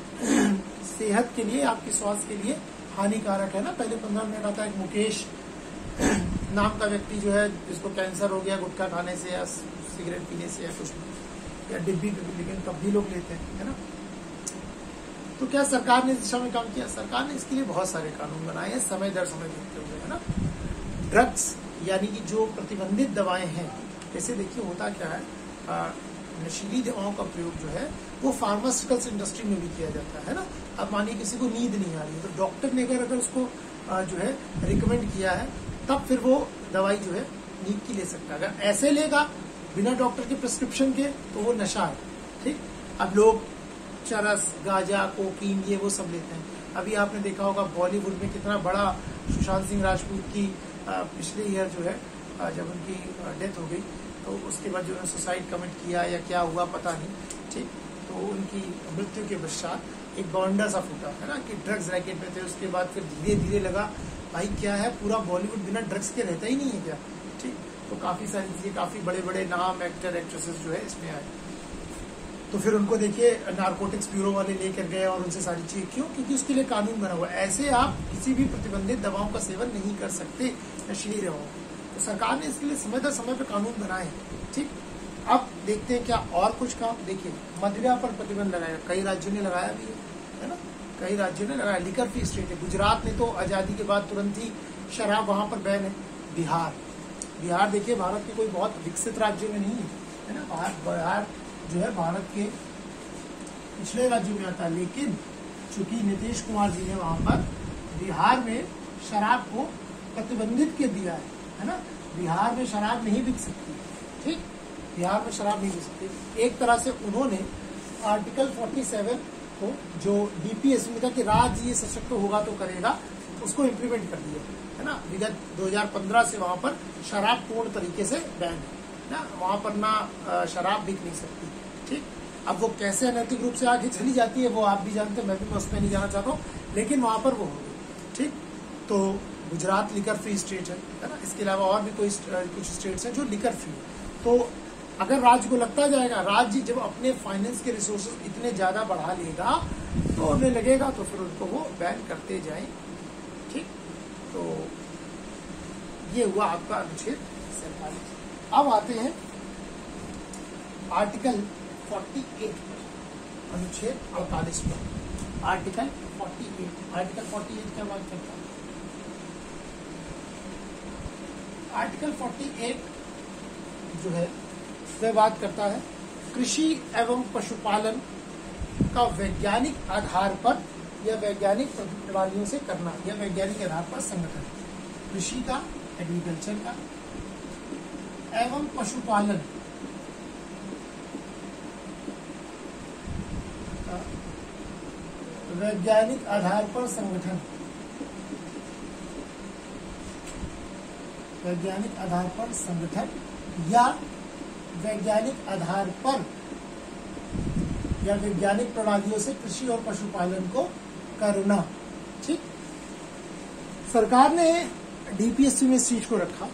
सेहत के लिए, आपके स्वास्थ्य के लिए हानिकारक है ना। पहले 15 मिनट आता है, एक मुकेश नाम का व्यक्ति जो है जिसको कैंसर हो गया गुटखा खाने से या सिगरेट पीने से या कुछ या डिब्बी पे, लेकिन तब भी लोग लेते हैं, है ना। तो क्या सरकार ने इस दिशा में काम किया? सरकार ने इसके लिए बहुत सारे कानून बनाए हैं, समय दर समय देखते हुए, है ना। ड्रग्स यानी कि जो प्रतिबंधित दवाएं हैं, जैसे देखिए होता क्या है, नशीली दवाओं का प्रयोग जो है वो फार्मास्यूटिकल्स इंडस्ट्री में भी किया जाता है ना। अब मानिए किसी को नींद नहीं आ रही है, तो डॉक्टर ने अगर उसको जो है रिकमेंड किया है, तब फिर वो दवाई जो है नींद की ले सकता है। अगर ऐसे लेगा बिना डॉक्टर के प्रिस्क्रिप्शन के, तो वो नशा है, ठीक। अब लोग चरस, गांजा, कोकीन, ये वो सब लेते हैं। अभी आपने देखा होगा बॉलीवुड में कितना बड़ा सुशांत सिंह राजपूत की पिछले ईयर जो है जब उनकी डेथ हो गई, तो उसके बाद जो उन्होंने सुसाइड कमिट किया या क्या हुआ पता नहीं, ठीक। तो उनकी मृत्यु के पश्चात एक बवंडर सा फूटा, है ना, कि ड्रग्स रैकेट में थे। उसके बाद फिर धीरे धीरे लगा भाई क्या है, पूरा बॉलीवुड बिना ड्रग्स के रहता ही नहीं है क्या, ठीक। तो काफी सारी चीजें, काफी बड़े बड़े नाम, एक्टर एक्ट्रेसेस जो है इसमें आए। तो फिर उनको देखिए नारकोटिक्स ब्यूरो वाले लेकर गए और उनसे सारी चीजें, क्यों? क्योंकि उसके लिए कानून बना हुआ है। ऐसे आप किसी भी प्रतिबंधित दवाओं का सेवन नहीं कर सकते, नशीली दवाओं। तो सरकार ने इसके लिए समय दर समय पर कानून बनाए, ठीक। अब देखते हैं क्या और कुछ काम। देखिए मदिरा पर प्रतिबंध लगाया, कई राज्यों ने लगाया भी है ना, कई राज्यों ने लगाया। लिकर फ्री स्टेट है, गुजरात ने तो आजादी के बाद तुरंत ही शराब वहां पर बैन है। बिहार देखिए भारत के कोई बहुत विकसित राज्यों में नहीं है ना, बिहार जो है भारत के पिछले राज्यों में आता है, लेकिन चूंकि नीतीश कुमार जी ने वहां पर बिहार में शराब को प्रतिबंधित कर दिया है ना। बिहार में शराब नहीं बिक सकती, ठीक, बिहार में शराब नहीं बिक सकती। एक तरह से उन्होंने आर्टिकल 47 को, जो डीपीएसपी में था कि राज्य ये सशक्त होगा तो करेगा, उसको इम्प्लीमेंट कर दिया है ना। विगत 2015 से वहां पर शराब पूर्ण तरीके से बैन है ना, वहां पर ना शराब बिक नहीं सकती, ठीक। अब वो कैसे अनैतिक रूप से आगे चली जाती है वो आप भी जानते हैं, मैं भी उसमें नहीं जाना चाहता हूँ, लेकिन वहां पर वो हो गई, ठीक। तो गुजरात लिकर फ्री स्टेट है ना। इसके अलावा और भी कुछ स्टेट्स हैं जो लिकर फ्री है। तो अगर राज्य को लगता जाएगा, राज्य जब अपने फाइनेंस के रिसोर्सेज इतने ज्यादा बढ़ा लेगा तो उन्हें लगेगा, तो फिर उनको वो बैन करते जाए, ठीक। तो ये हुआ आपका अनुच्छेद 47। अब आते हैं आर्टिकल 48 पर, अनुच्छेद 48 पर। आर्टिकल 48 क्या बात करता है? आर्टिकल 48 जो है वह बात करता है कृषि एवं पशुपालन का वैज्ञानिक आधार पर या वैज्ञानिक प्रणालियों से करना या वैज्ञानिक आधार पर संगठन, कृषि का, एग्रीकल्चर का एवं पशुपालन वैज्ञानिक आधार पर संगठन, वैज्ञानिक आधार पर संगठन या वैज्ञानिक आधार पर या वैज्ञानिक प्रणालियों से कृषि और पशुपालन को करना। ठीक, सरकार ने डीपीएससी में इस चीज को रखा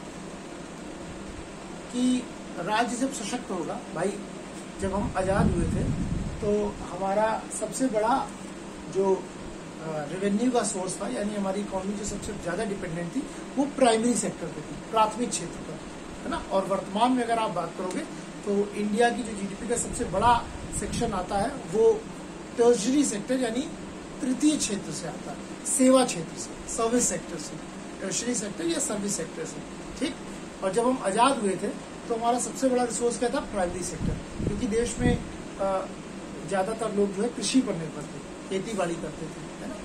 कि राज्य जब सशक्त होगा, भाई जब हम आजाद हुए थे तो हमारा सबसे बड़ा जो रेवेन्यू का सोर्स था, यानी हमारी इकोनॉमी जो सबसे ज्यादा डिपेंडेंट थी, वो प्राइमरी सेक्टर पे थी, प्राथमिक क्षेत्र पर, है ना। और वर्तमान में अगर आप बात करोगे तो इंडिया की जो जीडीपी का सबसे बड़ा सेक्शन आता है वो टर्शरी सेक्टर यानी तृतीय क्षेत्र से आता है, सेवा क्षेत्र से, सर्विस सेक्टर से, टर्शरी सेक्टर या सर्विस सेक्टर से। ठीक, और जब हम आजाद हुए थे तो हमारा सबसे बड़ा रिसोर्स क्या था? प्राइमरी सेक्टर, क्योंकि देश में ज्यादातर लोग जो है कृषि पर निर्भर थे, खेती बाड़ी करते थे, है ना।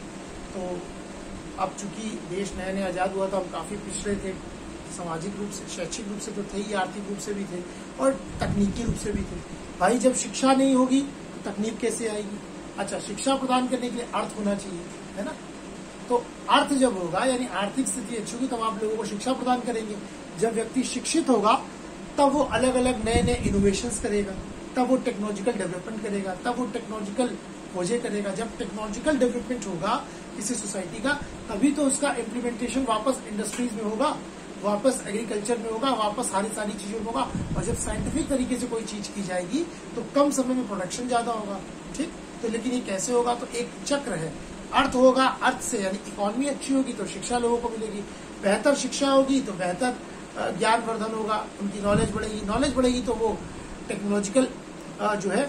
तो अब चूंकि देश नया नया आजाद हुआ था, हम काफी पिछड़े थे, सामाजिक रूप से, शैक्षिक रूप से तो थे ही, आर्थिक रूप से भी थे और तकनीकी रूप से भी थे। भाई जब शिक्षा नहीं होगी तो तकनीक कैसे आएगी? अच्छा, शिक्षा प्रदान करने के लिए अर्थ होना चाहिए, है ना। तो अर्थ जब होगा यानी आर्थिक स्थिति अच्छी होगी तब आप लोगों को शिक्षा प्रदान करेंगे। जब व्यक्ति शिक्षित होगा तब वो अलग अलग नए नए इनोवेशंस करेगा, तब वो टेक्नोलॉजिकल डेवलपमेंट करेगा, तब वो टेक्नोलॉजिकल खोजें करेगा। जब टेक्नोलॉजिकल डेवलपमेंट होगा किसी सोसाइटी का, तभी तो उसका इम्प्लीमेंटेशन वापस इंडस्ट्रीज में होगा, वापस एग्रीकल्चर में होगा, वापस सारी चीजों में होगा। और जब साइंटिफिक तरीके से कोई चीज की जाएगी तो कम समय में प्रोडक्शन ज्यादा होगा। ठीक, तो लेकिन ये कैसे होगा? तो एक चक्र है, अर्थ होगा, अर्थ से यानी इकोनॉमी अच्छी होगी तो शिक्षा लोगों को मिलेगी, बेहतर शिक्षा होगी तो बेहतर ज्ञान वर्धन होगा, उनकी नॉलेज बढ़ेगी, नॉलेज बढ़ेगी तो वो टेक्नोलॉजिकल जो है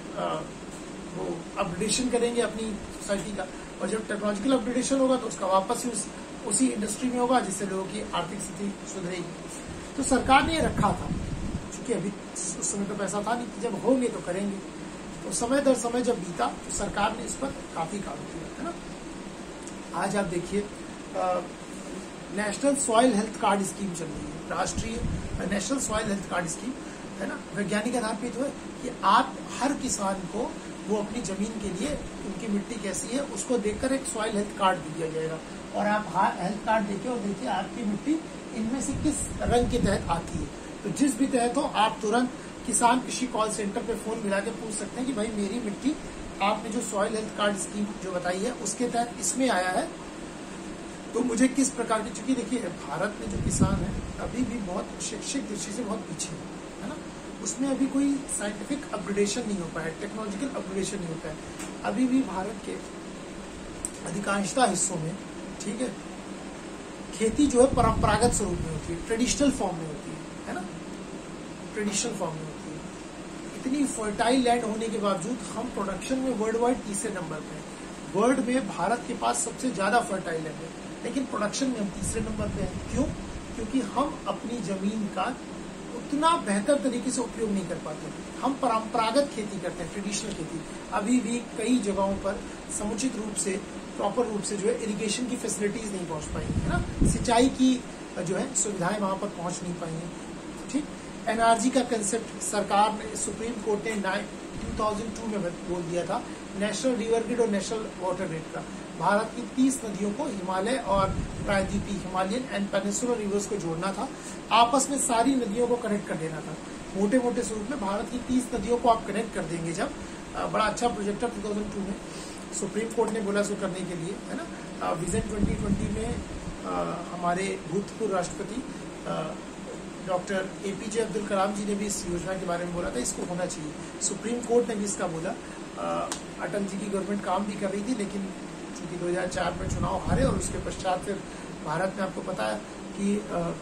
वो अपग्रेडेशन करेंगे अपनी सोसाइटी का। और जब टेक्नोलॉजिकल अपग्रेडेशन होगा तो उसका वापस उसी इंडस्ट्री में होगा जिससे लोगों की आर्थिक स्थिति सुधरेगी। तो सरकार ने ये रखा था, क्योंकि अभी उस समय तो पैसा था नहीं, जब होंगे तो करेंगे। तो समय दर समय जब बीता तो सरकार ने इस पर काफी काम किया, है ना। आज आप देखिए national soil health card scheme चल रही है, राष्ट्रीय national soil health card scheme, है ना। वैज्ञानिक आधार पे तो है कि आप हर किसान को वो अपनी जमीन के लिए उनकी मिट्टी कैसी है उसको देखकर एक सॉइल हेल्थ कार्ड दिया जाएगा, और आप हेल्थ कार्ड देखिए और देखिए आपकी मिट्टी इनमें से किस रंग के तहत आती है। तो जिस भी तहत हो आप तुरंत किसान कृषि कॉल सेंटर पे फोन मिला के पूछ सकते हैं कि भाई मेरी मिट्टी आपने जो सॉइल हेल्थ कार्ड स्कीम जो बताई है उसके तहत इसमें आया है, तो मुझे किस प्रकार की, चूंकि देखिए भारत में जो किसान है अभी भी बहुत शैक्षिक दृष्टि से बहुत पीछे है ना, उसमें अभी कोई साइंटिफिक अपग्रेडेशन नहीं हो पाया, टेक्नोलॉजिकल अपग्रेडेशन नहीं हो पाया। अभी भी भारत के अधिकांशतः हिस्सों में, ठीक है, खेती जो है परंपरागत स्वरूप में होती है, ट्रेडिशनल फॉर्म में होती है ना, ट्रेडिशनल फॉर्म में होती है। इतनी फर्टाइल लैंड होने के बावजूद हम प्रोडक्शन में वर्ल्ड वाइड तीसरे नंबर पे हैं। वर्ल्ड में भारत के पास सबसे ज्यादा फर्टाइल लैंड है, लेकिन प्रोडक्शन में हम तीसरे नंबर पे हैं। क्यों? क्योंकि हम अपनी जमीन का उतना बेहतर तरीके से उपयोग नहीं कर पाते। हम परंपरागत खेती करते हैं, ट्रेडिशनल खेती। अभी भी कई जगहों पर समुचित रूप से, प्रॉपर रूप से जो है इरिगेशन की फैसिलिटीज नहीं पहुंच पाई है ना, सिंचाई की जो है सुविधाएं वहां पर पहुंच नहीं पाई हैं। ठीक, एनआरजी का कंसेप्ट सरकार ने, सुप्रीम कोर्ट ने 2002 में बोल दिया था, नेशनल रिवर ग्रिड और नेशनल वाटर ग्रिड का। भारत की 30 नदियों को, हिमालय और प्रायद्वीपीय, हिमालयन एंड पेनिसुलर रिवर्स को जोड़ना था, आपस में सारी नदियों को कनेक्ट कर देना था। मोटे मोटे स्वरूप में भारत की 30 नदियों को आप कनेक्ट कर देंगे जब, बड़ा अच्छा प्रोजेक्ट है 2002 में सुप्रीम कोर्ट ने बोला सो करने के लिए, है ना। विजन 2020 में हमारे भूतपूर्व राष्ट्रपति डॉक्टर एपीजे अब्दुल कलाम जी ने भी इस योजना के बारे में बोला था, इसको होना चाहिए। सुप्रीम कोर्ट ने भी इसका बोला। अटल जी की गवर्नमेंट काम भी कर रही थी, लेकिन चूंकि 2004 में चुनाव हारे और उसके पश्चात फिर भारत में आपको पता है कि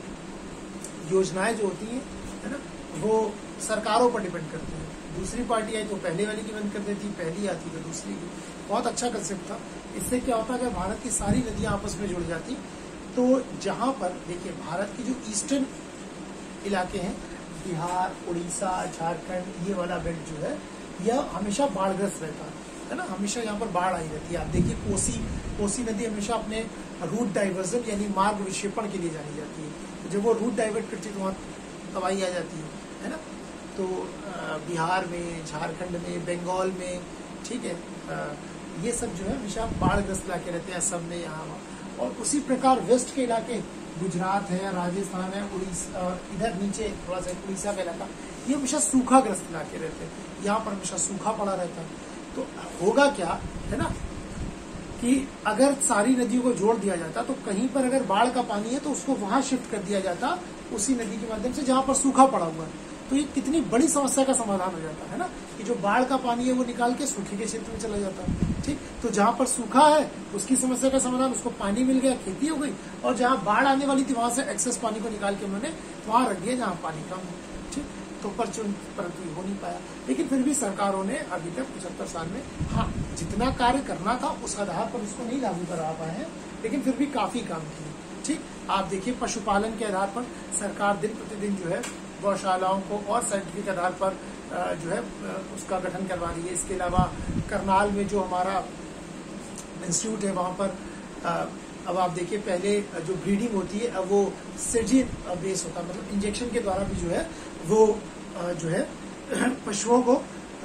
योजनाएं जो होती हैं, है ना, वो सरकारों पर डिपेंड करती हैं। दूसरी पार्टी आई तो पहले वाली की बंद कर देती, पहली आती तो दूसरी की। बहुत अच्छा कंसेप्ट था। इससे क्या होता है, अगर भारत की सारी नदियां आपस में जुड़ जाती तो जहां पर देखिए भारत की जो ईस्टर्न इलाके हैं, बिहार, उड़ीसा, झारखंड, ये वाला बेल्ट जो है यह हमेशा बाढ़ग्रस्त रहता है है ना, हमेशा यहाँ पर बाढ़ आई रहती है। आप देखिए कोसी नदी हमेशा अपने रूट डाइवर्जन यानी मार्ग विक्षेपण के लिए जानी जाती है। तो जब वो रूट डाइवर्ट करती है तो वहाँ तबाही आ जाती है ना। तो बिहार में, झारखंड में, बंगाल में, ठीक है, ये सब जो है हमेशा बाढ़ग्रस्त इलाके रहते हैं, असम में, यहाँ वहाँ। और उसी प्रकार वेस्ट के इलाके, गुजरात है, राजस्थान है, उड़ीसा, इधर नीचे थोड़ा सा उड़ीसा का इलाका, ये हमेशा सूखाग्रस्त इलाके रहते हैं। यहाँ पर हमेशा सूखा पड़ा रहता है। तो होगा क्या है ना कि अगर सारी नदियों को जोड़ दिया जाता तो कहीं पर अगर बाढ़ का पानी है तो उसको वहां शिफ्ट कर दिया जाता उसी नदी के माध्यम से जहां पर सूखा पड़ा हुआ है। तो ये कितनी बड़ी समस्या का समाधान हो जाता है ना कि जो बाढ़ का पानी है वो निकाल के सूखे के क्षेत्र में चला जाता है। ठीक, तो जहां पर सूखा है उसकी समस्या का समाधान, उसको पानी मिल गया, खेती हो गई। और जहां बाढ़ आने वाली थी वहां से एक्सेस पानी को निकाल के उन्होंने वहां रख दिया जहां पानी कम है। ठीक, तो परंतु हो नहीं पाया। लेकिन फिर भी सरकारों ने अभी तक 75 साल में, हाँ, जितना कार्य करना था उस आधार पर उसको नहीं लागू करा पाए हैं, लेकिन फिर भी काफी काम किए। ठीक, आप देखिए पशुपालन के आधार पर सरकार दिन प्रतिदिन जो है गौशालाओं को और साइंटिफिक आधार पर जो है उसका गठन करवा रही है। इसके अलावा करनाल में जो हमारा इंस्टीट्यूट है वहां पर अब आप देखिए पहले जो ब्रीडिंग होती है अब वो सर्जिन बेस होता है, मतलब इंजेक्शन के द्वारा भी जो है वो जो है पशुओं को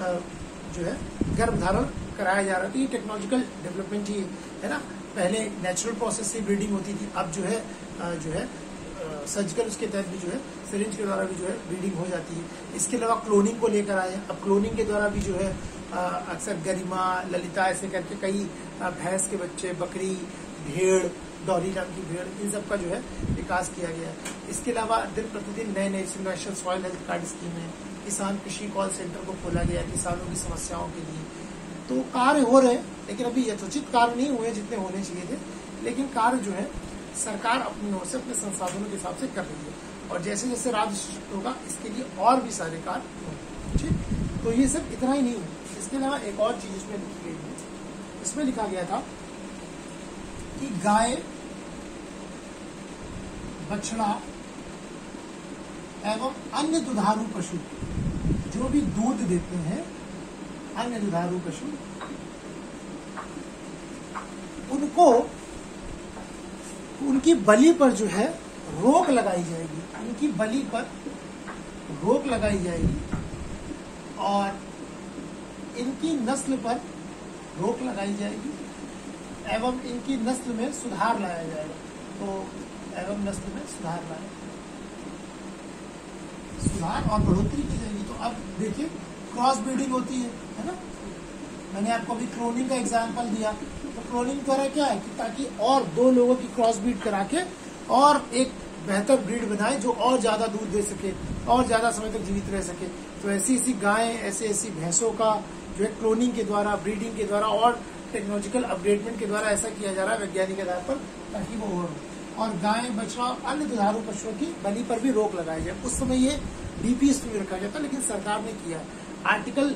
जो है गर्भधारण कराया जा रहा है। तो ये टेक्नोलॉजिकल डेवलपमेंट ही है ना। पहले नेचुरल प्रोसेस से ब्रीडिंग होती थी, अब जो है सर्जिकल उसके तहत भी जो है सिरिंज के द्वारा भी जो है ब्रीडिंग हो जाती है। इसके अलावा क्लोनिंग को लेकर आए, अब क्लोनिंग के द्वारा भी जो है अक्सर गरिमा, ललिता ऐसे करके कई भैंस के बच्चे, बकरी, भेड़, डॉली नाम की भेड़, इन सब का जो है विकास किया गया है। इसके अलावा दिन प्रतिदिन नए नए national soil health card scheme है, किसान कृषि कॉल सेंटर को खोला गया किसानों की समस्याओं के लिए। तो कार्य हो रहे हैं, लेकिन अभी यथोचित कार्य नहीं हुए जितने होने चाहिए थे, लेकिन कार्य जो है सरकार अपनी ओर से अपने संसाधनों के हिसाब से कर रही है। और जैसे जैसे राज्य होगा इसके लिए और भी सारे कार्य होंगे। ठीक, तो ये सब इतना ही नहीं है। इसके अलावा एक और चीज इसमें लिखी गई है, इसमें लिखा गया था कि गाय, बछड़ा एवं अन्य दुधारू पशु जो भी दूध देते हैं, अन्य दुधारू पशु, उनको उनकी बलि पर जो है रोक लगाई जाएगी, उनकी बलि पर रोक लगाई जाएगी और इनकी नस्ल पर रोक लगाई जाएगी एवं इनकी नस्ल में सुधार लाया जाएगा। तो एवं नस्ल में सुधार और बढ़ोतरी की जाएगी। तो अब देखिए क्रॉस ब्रीडिंग होती है ना। मैंने आपको अभी क्लोनिंग का एग्जांपल दिया। तो क्लोनिंग द्वारा क्या है कि ताकि और दो लोगों की क्रॉस ब्रीड करा के और एक बेहतर ब्रीड बनाए जो और ज्यादा दूध दे सके और ज्यादा समय तक जीवित रह सके। तो ऐसी गायें, ऐसी भैंसों का जो है क्लोनिंग के द्वारा, ब्रीडिंग के द्वारा और टेक्नोलॉजिकल अपग्रेडमेंट के द्वारा ऐसा किया जा रहा है वैज्ञानिक आधार पर, ताकि वो हो। और गाय, बछड़ा, अन्य दुधारू पशुओं की बलि पर भी रोक लगाई जाए। उस समय ये डीपीएस में रखा गया था, लेकिन सरकार ने किया। आर्टिकल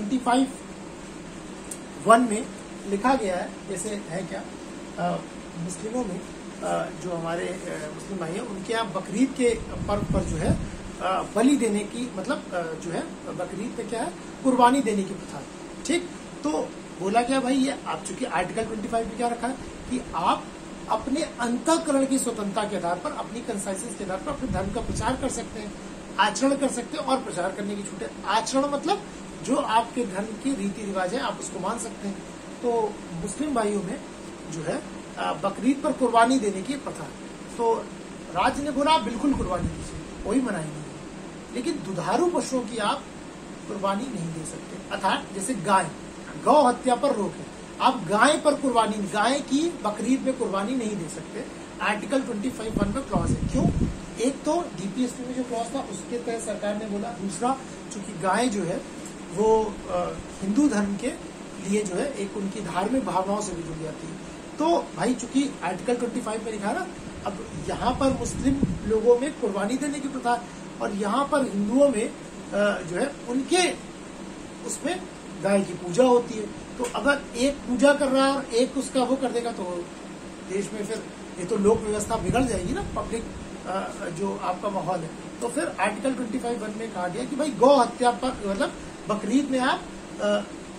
25(1) में लिखा गया है, जैसे है क्या मुस्लिमों में जो हमारे मुस्लिम भाई हैं उनके यहाँ बकरीद के पर्व पर जो है बलि देने की, मतलब जो है बकरीद पे क्या है कुर्बानी देने की प्रथा। ठीक, तो बोला क्या भाई, ये आप चूंकि आर्टिकल 25 में क्या रखा है कि आप अपने अंतःकरण की स्वतंत्रता के आधार पर, अपनी कंसाइसिस के आधार पर अपने धर्म का प्रचार कर सकते हैं, आचरण कर सकते हैं और प्रचार करने की छूट है। आचरण मतलब जो आपके धर्म की रीति रिवाज है आप उसको मान सकते हैं। तो मुस्लिम भाइयों में जो है बकरीद पर कुर्बानी देने की प्रथा है। तो राज्य ने बोला आप बिल्कुल कुर्बानी दीजिए, कोई मनाही नहीं है, लेकिन दुधारू पशुओं की आप कुर्बानी नहीं दे सकते। अर्थात जैसे गाय, गौ हत्या पर रोक है, आप गाय पर कुर्बानी, गाय की बकरीद में कुर्बानी नहीं दे सकते। आर्टिकल 25(1) में क्लॉज है। क्यों? एक तो डीपीएसपी में जो क्लॉज था उसके तहत सरकार ने बोला, दूसरा चूंकि गाय जो है वो हिंदू धर्म के लिए जो है एक उनकी धार्मिक भावनाओं से भी जुड़ जाती है। तो भाई चूंकि आर्टिकल 25 में लिखा ना, अब यहाँ पर मुस्लिम लोगों में कुर्बानी देने की प्रथा और यहाँ पर हिंदुओं में जो है उनके उसमें गाय की पूजा होती है। तो अगर एक पूजा कर रहा है और एक उसका वो कर देगा तो देश में फिर ये तो लोक व्यवस्था बिगड़ जाएगी ना, पब्लिक जो आपका माहौल है। तो फिर आर्टिकल 25(1) में कहा गया कि भाई गौ हत्या पर, मतलब बकरीद में आप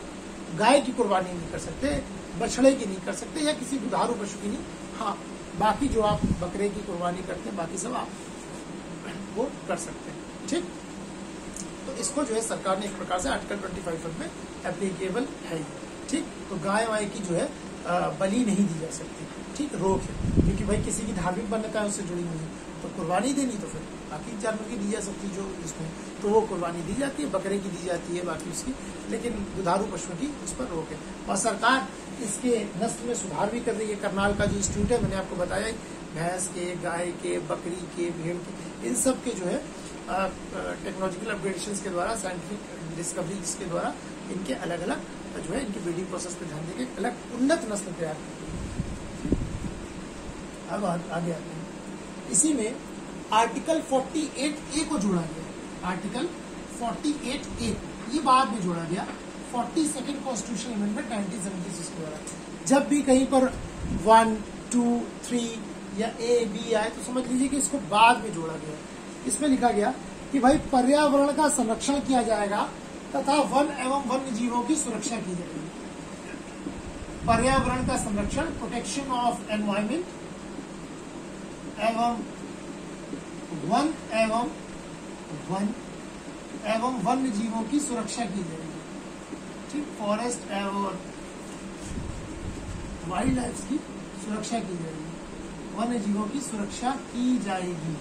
गाय की कुर्बानी नहीं कर सकते, बछड़े की नहीं कर सकते, या किसी दुधारू पशु की नहीं। हाँ, बाकी जो आप बकरे की कुर्बानी करते हैं बाकी सब आप वो कर सकते हैं। ठीक, तो इसको जो है सरकार ने एक प्रकार से आर्टिकल 25 में एप्लीकेबल है। ठीक, तो गाय वाय की जो है बलि नहीं दी जा सकती। ठीक, रोक है, क्योंकि भाई किसी की धार्मिक मान्यता है उससे जुड़ी हुई है, तो कुर्बानी देनी तो फिर बाकी जानवर की दी जा सकती जो इसमें, तो वो कुर्बानी दी जाती है, बकरे की दी जाती है बाकी उसकी, लेकिन दुधारू पशुओं की उस पर रोक है। और सरकार इसके नस्ल में सुधार भी कर रही है। करनाल का जो इंस्टीट्यूट है, मैंने आपको बताया, भैंस के, गाय के, बकरी के, भेड़ के, इन सब के जो है टेक्नोलॉजिकल अपग्रेडेशन के द्वारा, साइंटिफिक डिस्कवरी के द्वारा इनके अलग अलग जो है इनकी ब्रीडिंग प्रोसेस पे ध्यान देके अलग उन्नत नस्ल तैयार की। अब आगे आते हैं। इसी में आर्टिकल 48A को जोड़ा गया। आर्टिकल 48A ये बाद में जोड़ा गया 42nd कॉन्स्टिट्यूशन अमेंडमेंट 1976 के द्वारा। जब भी कहीं पर 1, 2, 3 या A, B आए तो समझ लीजिए कि इसको बाद में जोड़ा गया। इसमें लिखा गया कि भाई पर्यावरण का संरक्षण किया जाएगा तथा वन एवं वन्य जीवों की सुरक्षा की जाएगी। पर्यावरण का संरक्षण, प्रोटेक्शन ऑफ एनवायरमेंट, एवं वन एवं वन्य जीवों की सुरक्षा की जाएगी। ठीक, फॉरेस्ट एवं वाइल्ड लाइफ की सुरक्षा की जाएगी, वन्य जीवों की सुरक्षा की जाएगी।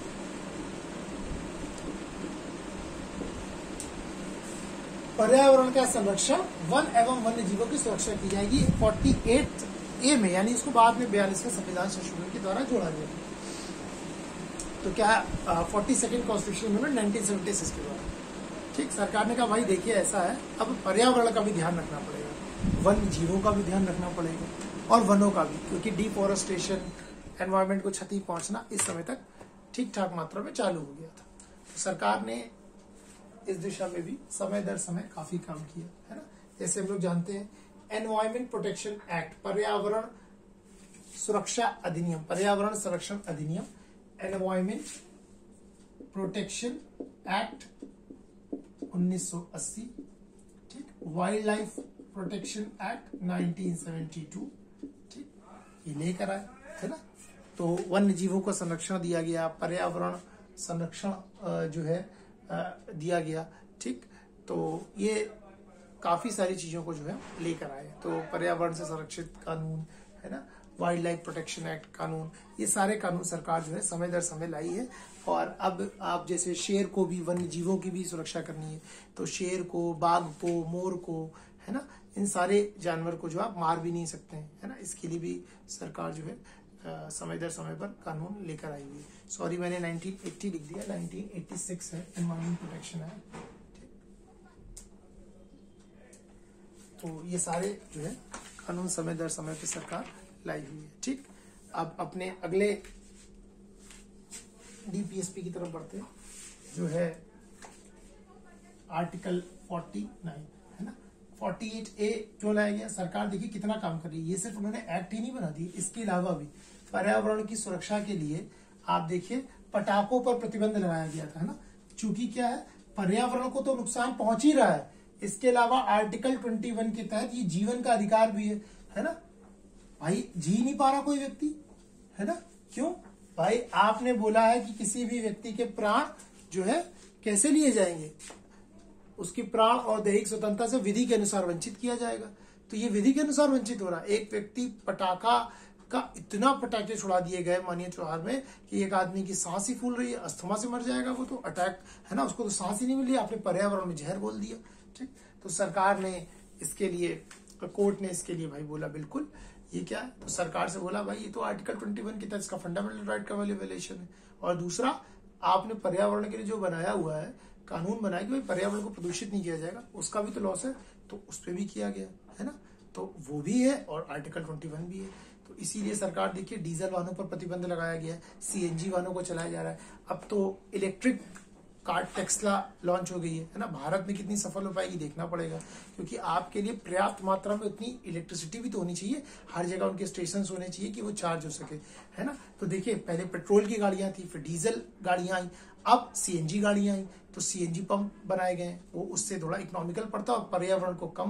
पर्यावरण का संरक्षण, वन एवं वन्य जीवों की सुरक्षा की जाएगी 48A में, यानी इसको बाद में 42वें संविधान संशोधन के द्वारा जोड़ा गया। तो क्या 42nd कॉन्स्टिट्यूशन में 1976 के द्वारा। ठीक, सरकार ने कहा भाई देखिए ऐसा है, अब पर्यावरण का भी ध्यान रखना पड़ेगा, वन्य जीवों का भी ध्यान रखना पड़ेगा और वनों का भी, क्योंकि डिफॉरेस्टेशन, एनवायरमेंट को क्षति पहुंचना इस समय तक ठीक ठाक मात्रा में चालू हो गया था। तो सरकार ने इस दिशा में भी समय दर समय काफी काम किया है ना। जैसे हम लोग जानते हैं एनवायरमेंट प्रोटेक्शन एक्ट, पर्यावरण सुरक्षा अधिनियम, पर्यावरण संरक्षण अधिनियम, एनवायरमेंट प्रोटेक्शन एक्ट 1980। ठीक, वाइल्ड लाइफ प्रोटेक्शन एक्ट 1972। ठीक, ये लेकर आए है ना। तो वन्य जीवों को संरक्षण दिया गया, पर्यावरण संरक्षण जो है दिया गया। ठीक, तो ये काफी सारी चीजों को जो है लेकर आए। तो पर्यावरण से संरक्षित कानून है ना, वाइल्ड लाइफ प्रोटेक्शन एक्ट कानून, ये सारे कानून सरकार जो है समय दर समय लाई है। और अब आप जैसे शेर को भी, वन्य जीवों की भी सुरक्षा करनी है, तो शेर को, बाघ को, मोर को, है ना, इन सारे जानवर को जो आप मार भी नहीं सकते हैं, है ना। इसके लिए भी सरकार जो है समय दर समय पर कानून लेकर आई हुई है। सॉरी, मैंने 1980 लिख दिया, 1986 है एनवायरमेंट प्रोटेक्शन एक्ट। तो ये सारे जो है कानून समय दर समय पर सरकार लाई हुई है। ठीक, अब अपने अगले डीपीएसपी की तरफ बढ़ते हैं, जो है आर्टिकल 49 है ना। 48A क्यों लाया गया? सरकार देखिए कितना काम कर रही है। ये सिर्फ उन्होंने एक्ट ही नहीं बना दी, इसके अलावा भी पर्यावरण की सुरक्षा के लिए आप देखिए पटाखों पर प्रतिबंध लगाया गया था, है ना। चूंकि क्या है, पर्यावरण को तो नुकसान पहुंच ही रहा है, इसके अलावा आर्टिकल 21 के तहत ये जीवन का अधिकार भी है ना। भाई जी नहीं पा रहा कोई व्यक्ति, है ना, क्यों भाई? आपने बोला है कि किसी भी व्यक्ति के प्राण जो है कैसे लिए जाएंगे, उसकी प्राण और दैहिक स्वतंत्रता से विधि के अनुसार वंचित किया जाएगा। तो ये विधि के अनुसार वंचित हो रहा है। एक व्यक्ति पटाखा का इतना पटाखे छुड़ा दिए गए माननीय त्योहार में कि एक आदमी की सांस ही फूल रही है, अस्थमा से मर जाएगा वो, तो अटैक है ना, उसको तो सांस ही नहीं मिल रही, आपने पर्यावरण में जहर बोल दिया। ठीक, तो सरकार ने इसके लिए, कोर्ट ने इसके लिए भाई बोला बिल्कुल ये क्या है, तो सरकार से बोला भाई ये तो आर्टिकल 21 के तहत इसका फंडामेंटल राइट का वायलेशन है। और दूसरा, आपने पर्यावरण के लिए जो बनाया हुआ है, कानून बनाया कि भाई पर्यावरण को प्रदूषित नहीं किया जाएगा, उसका भी तो लॉस है, तो उस पर भी किया गया है ना। तो वो भी है और आर्टिकल 21 भी है। तो इसीलिए सरकार देखिए डीजल वाहनों पर प्रतिबंध लगाया गया है, सीएनजी वाहनों को चलाया जा रहा है। अब तो इलेक्ट्रिक कार टेस्ला लॉन्च हो गई है ना। भारत में कितनी सफल हो पाएगी देखना पड़ेगा, क्योंकि आपके लिए पर्याप्त मात्रा में उतनी इलेक्ट्रिसिटी भी तो होनी चाहिए, हर जगह उनके स्टेशन होने चाहिए कि वो चार्ज हो सके, है ना। तो देखिए पहले पेट्रोल की गाड़ियां थी, फिर डीजल गाड़ियां आई, अब सीएनजी गाड़ियां आई। तो सीएनजी पंप बनाए गए, वो उससे थोड़ा इकोनॉमिकल पड़ता है और पर्यावरण को कम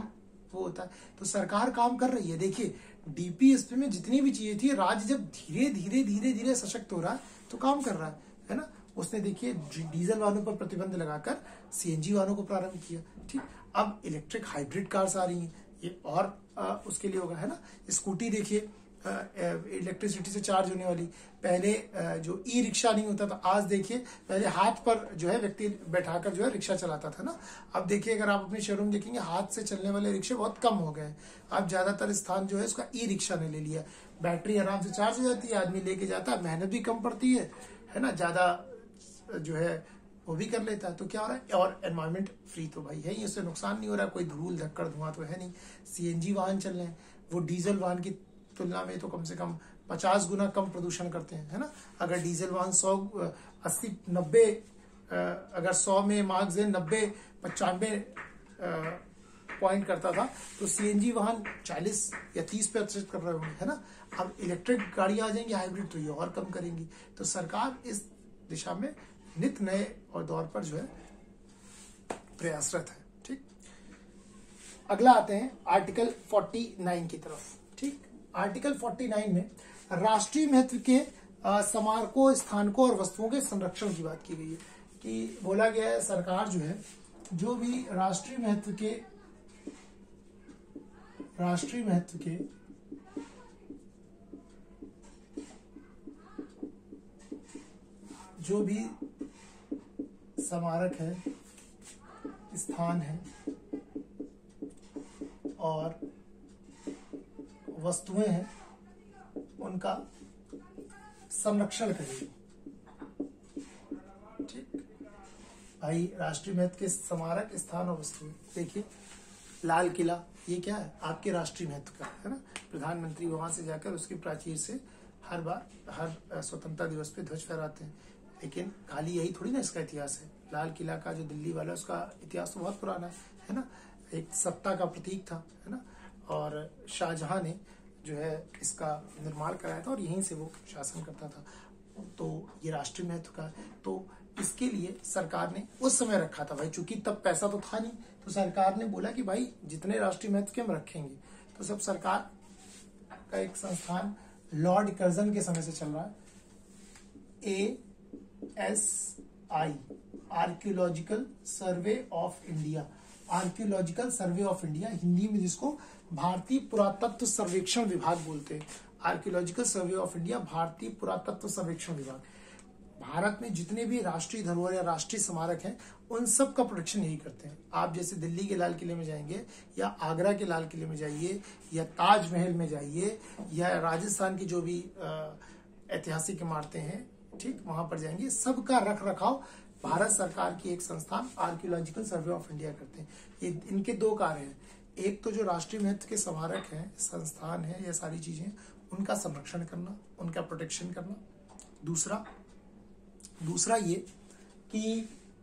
वो होता है। तो सरकार काम कर रही है। देखिए डीपीएसपी में जितनी भी चीजें थी, राज्य जब धीरे धीरे धीरे धीरे सशक्त हो रहा है तो काम कर रहा है ना। उसने देखिए डीजल वाहनों पर प्रतिबंध लगाकर सीएनजी वाहनों को प्रारंभ किया। ठीक, अब इलेक्ट्रिक हाइब्रिड कार्स आ रही हैं, ये और उसके लिए होगा, है ना। स्कूटी देखिए इलेक्ट्रिसिटी से चार्ज होने वाली। पहले जो ई रिक्शा नहीं होता था, आज देखिए पहले हाथ पर जो है व्यक्ति बैठाकर जो है रिक्शा चलाता था ना। अब देखिए अगर आप अपने शहरों में देखेंगे हाथ से चलने वाले रिक्शे बहुत कम हो गए हैं। अब ज्यादातर स्थान जो है उसका ई रिक्शा ने ले लिया। बैटरी आराम से चार्ज हो जाती है, आदमी लेके जाता है, मेहनत भी कम पड़ती है ना, ज्यादा जो है वो भी कर लेता है। तो क्या हो रहा है, और एनवायरमेंट फ्री तो भाई है ही, उससे नुकसान नहीं हो रहा, कोई धूल धक्कड़ धुआं तो है नहीं। सीएनजी वाहन चल रहे हैं, वो डीजल वाहन की तुलना में तो कम से कम 50 गुना कम प्रदूषण करते हैं, है ना। अगर डीजल वाहन 100, 80, 90 अगर 100 में मार्क्स 90, 95 पॉइंट करता था, तो सीएनजी वाहन 40 या 30% कर रहे होंगे, है ना। अब इलेक्ट्रिक गाड़ियां आ जाएंगी हाइब्रिड, तो ये और कम करेंगी। तो सरकार इस दिशा में नित नए और दौर पर जो है प्रयासरत है। ठीक, अगला आते हैं आर्टिकल 49 की तरफ। ठीक, आर्टिकल 49 में राष्ट्रीय महत्व के स्मारकों, स्थानकों और वस्तुओं के संरक्षण की बात की गई है। कि बोला गया है सरकार जो है जो भी राष्ट्रीय महत्व के जो भी स्मारक है, स्थान है और वस्तुएं हैं, उनका संरक्षण करेगी। ठीक भाई, राष्ट्रीय महत्व के स्मारक, स्थान और वस्तुएं। देखिए लाल किला, ये क्या है, आपके राष्ट्रीय महत्व का है ना। प्रधानमंत्री वहां से जाकर उसकी प्राचीर से हर बार हर स्वतंत्रता दिवस पे ध्वज फहराते हैं। लेकिन खाली यही थोड़ी ना इसका इतिहास है। लाल किला का जो दिल्ली वाला, उसका इतिहास तो बहुत पुराना है ना। एक सत्ता का प्रतीक था, है ना। और शाहजहां ने जो है इसका निर्माण कराया था और यहीं से वो शासन करता था। तो ये राष्ट्रीय महत्व का, तो इसके लिए सरकार ने उस समय रखा था भाई, चूंकि तब पैसा तो था नहीं, तो सरकार ने बोला कि भाई जितने राष्ट्रीय महत्व के हम रखेंगे। तो सब सरकार का एक संस्थान लॉर्ड कर्जन के समय से चल रहा है, ASI, archaeological survey of India. Archaeological survey of India, Hindi में जिसको भारतीय पुरातत्व सर्वेक्षण विभाग बोलते हैं। आर्कियोलॉजिकल सर्वे ऑफ इंडिया, भारतीय पुरातत्व सर्वेक्षण विभाग। भारत में जितने भी राष्ट्रीय धरोहर या राष्ट्रीय स्मारक हैं, उन सब का प्रोटेक्शन यही करते हैं। आप जैसे दिल्ली के लाल किले में जाएंगे, या आगरा के लाल किले में जाइए, या ताजमहल में जाइए, या राजस्थान की जो भी ऐतिहासिक इमारतें हैं, ठीक, वहां पर जाएंगे, सबका रख रखाव भारत सरकार की एक संस्थान आर्कियोलॉजिकल सर्वे ऑफ इंडिया करते हैं। ये इनके दो कार्य हैं, एक तो जो राष्ट्रीय महत्व के स्मारक हैं, संस्थान है, या सारी चीजें, उनका संरक्षण करना, उनका प्रोटेक्शन करना। दूसरा ये कि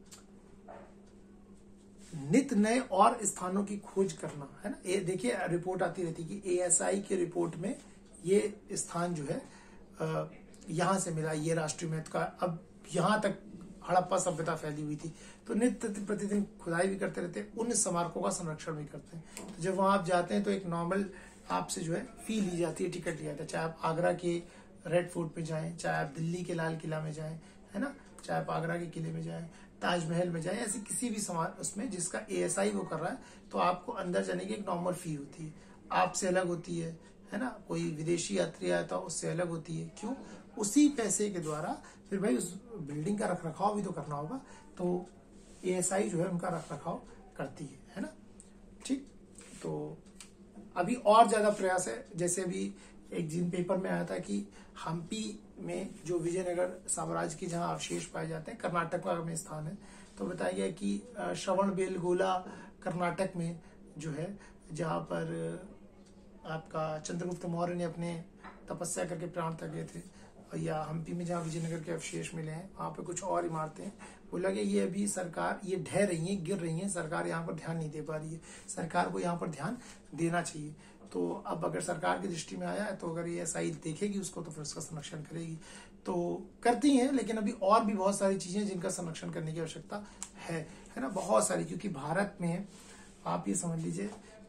नित नए और स्थानों की खोज करना, है ना। ये देखिए रिपोर्ट आती रहती है कि ASI की रिपोर्ट में ये स्थान जो है यहां से मिला, ये राष्ट्रीय महत्व का। अब यहां तक हड़प्पा सभ्यता फैली हुई थी, तो नित्य प्रतिदिन खुदाई भी करते रहते हैं, उन स्मारकों का संरक्षण भी करते हैं। तो जब वहां आप जाते हैं तो एक नॉर्मल आपसे जो है फी ली जाती है, टिकट लिया जाता है। चाहे आप आगरा के रेड फोर्ट में जाएं, चाहे आप दिल्ली के लाल किला में जाएं, है ना, चाहे आप आगरा के किले में जाएं, ताजमहल में जाएं, ऐसी किसी भी समारोह उसमें जिसका ASI वो कर रहा है, तो आपको अंदर जाने की एक नॉर्मल फी होती है, आपसे अलग होती है ना। कोई विदेशी यात्री आया था उससे अलग होती है। क्यों? उसी पैसे के द्वारा फिर भाई उस बिल्डिंग का रख रखाव भी तो करना होगा, तो ASI जो है उनका रख रखाव करती है ना। ठीक, तो अभी और ज्यादा प्रयास है। जैसे अभी एक जिन पेपर में आया था कि हम्पी में जो विजयनगर साम्राज्य के जहां अवशेष पाए जाते हैं, कर्नाटक में स्थान है, तो बताया गया कि श्रवणबेलगोला कर्नाटक में जो है, जहां पर आपका चंद्रगुप्त मौर्य ने अपने तपस्या करके प्राण त्याग गए थे, या हम्पी में जहां विजयनगर के अवशेष मिले हैं, वहां पे कुछ और इमारतें बोला गया ये अभी सरकार ये ढह रही है, गिर रही है, सरकार यहाँ पर ध्यान नहीं दे पा रही है। सरकार को यहाँ पर ध्यान देना चाहिए। तो अब अगर सरकार की दृष्टि में आया है, तो अगर ये SI देखेगी उसको, तो फिर उसका संरक्षण करेगी। तो करती है, लेकिन अभी और भी बहुत सारी चीजें जिनका संरक्षण करने की आवश्यकता है ना, बहुत सारी। क्योंकि भारत में आप ये समझ लीजिए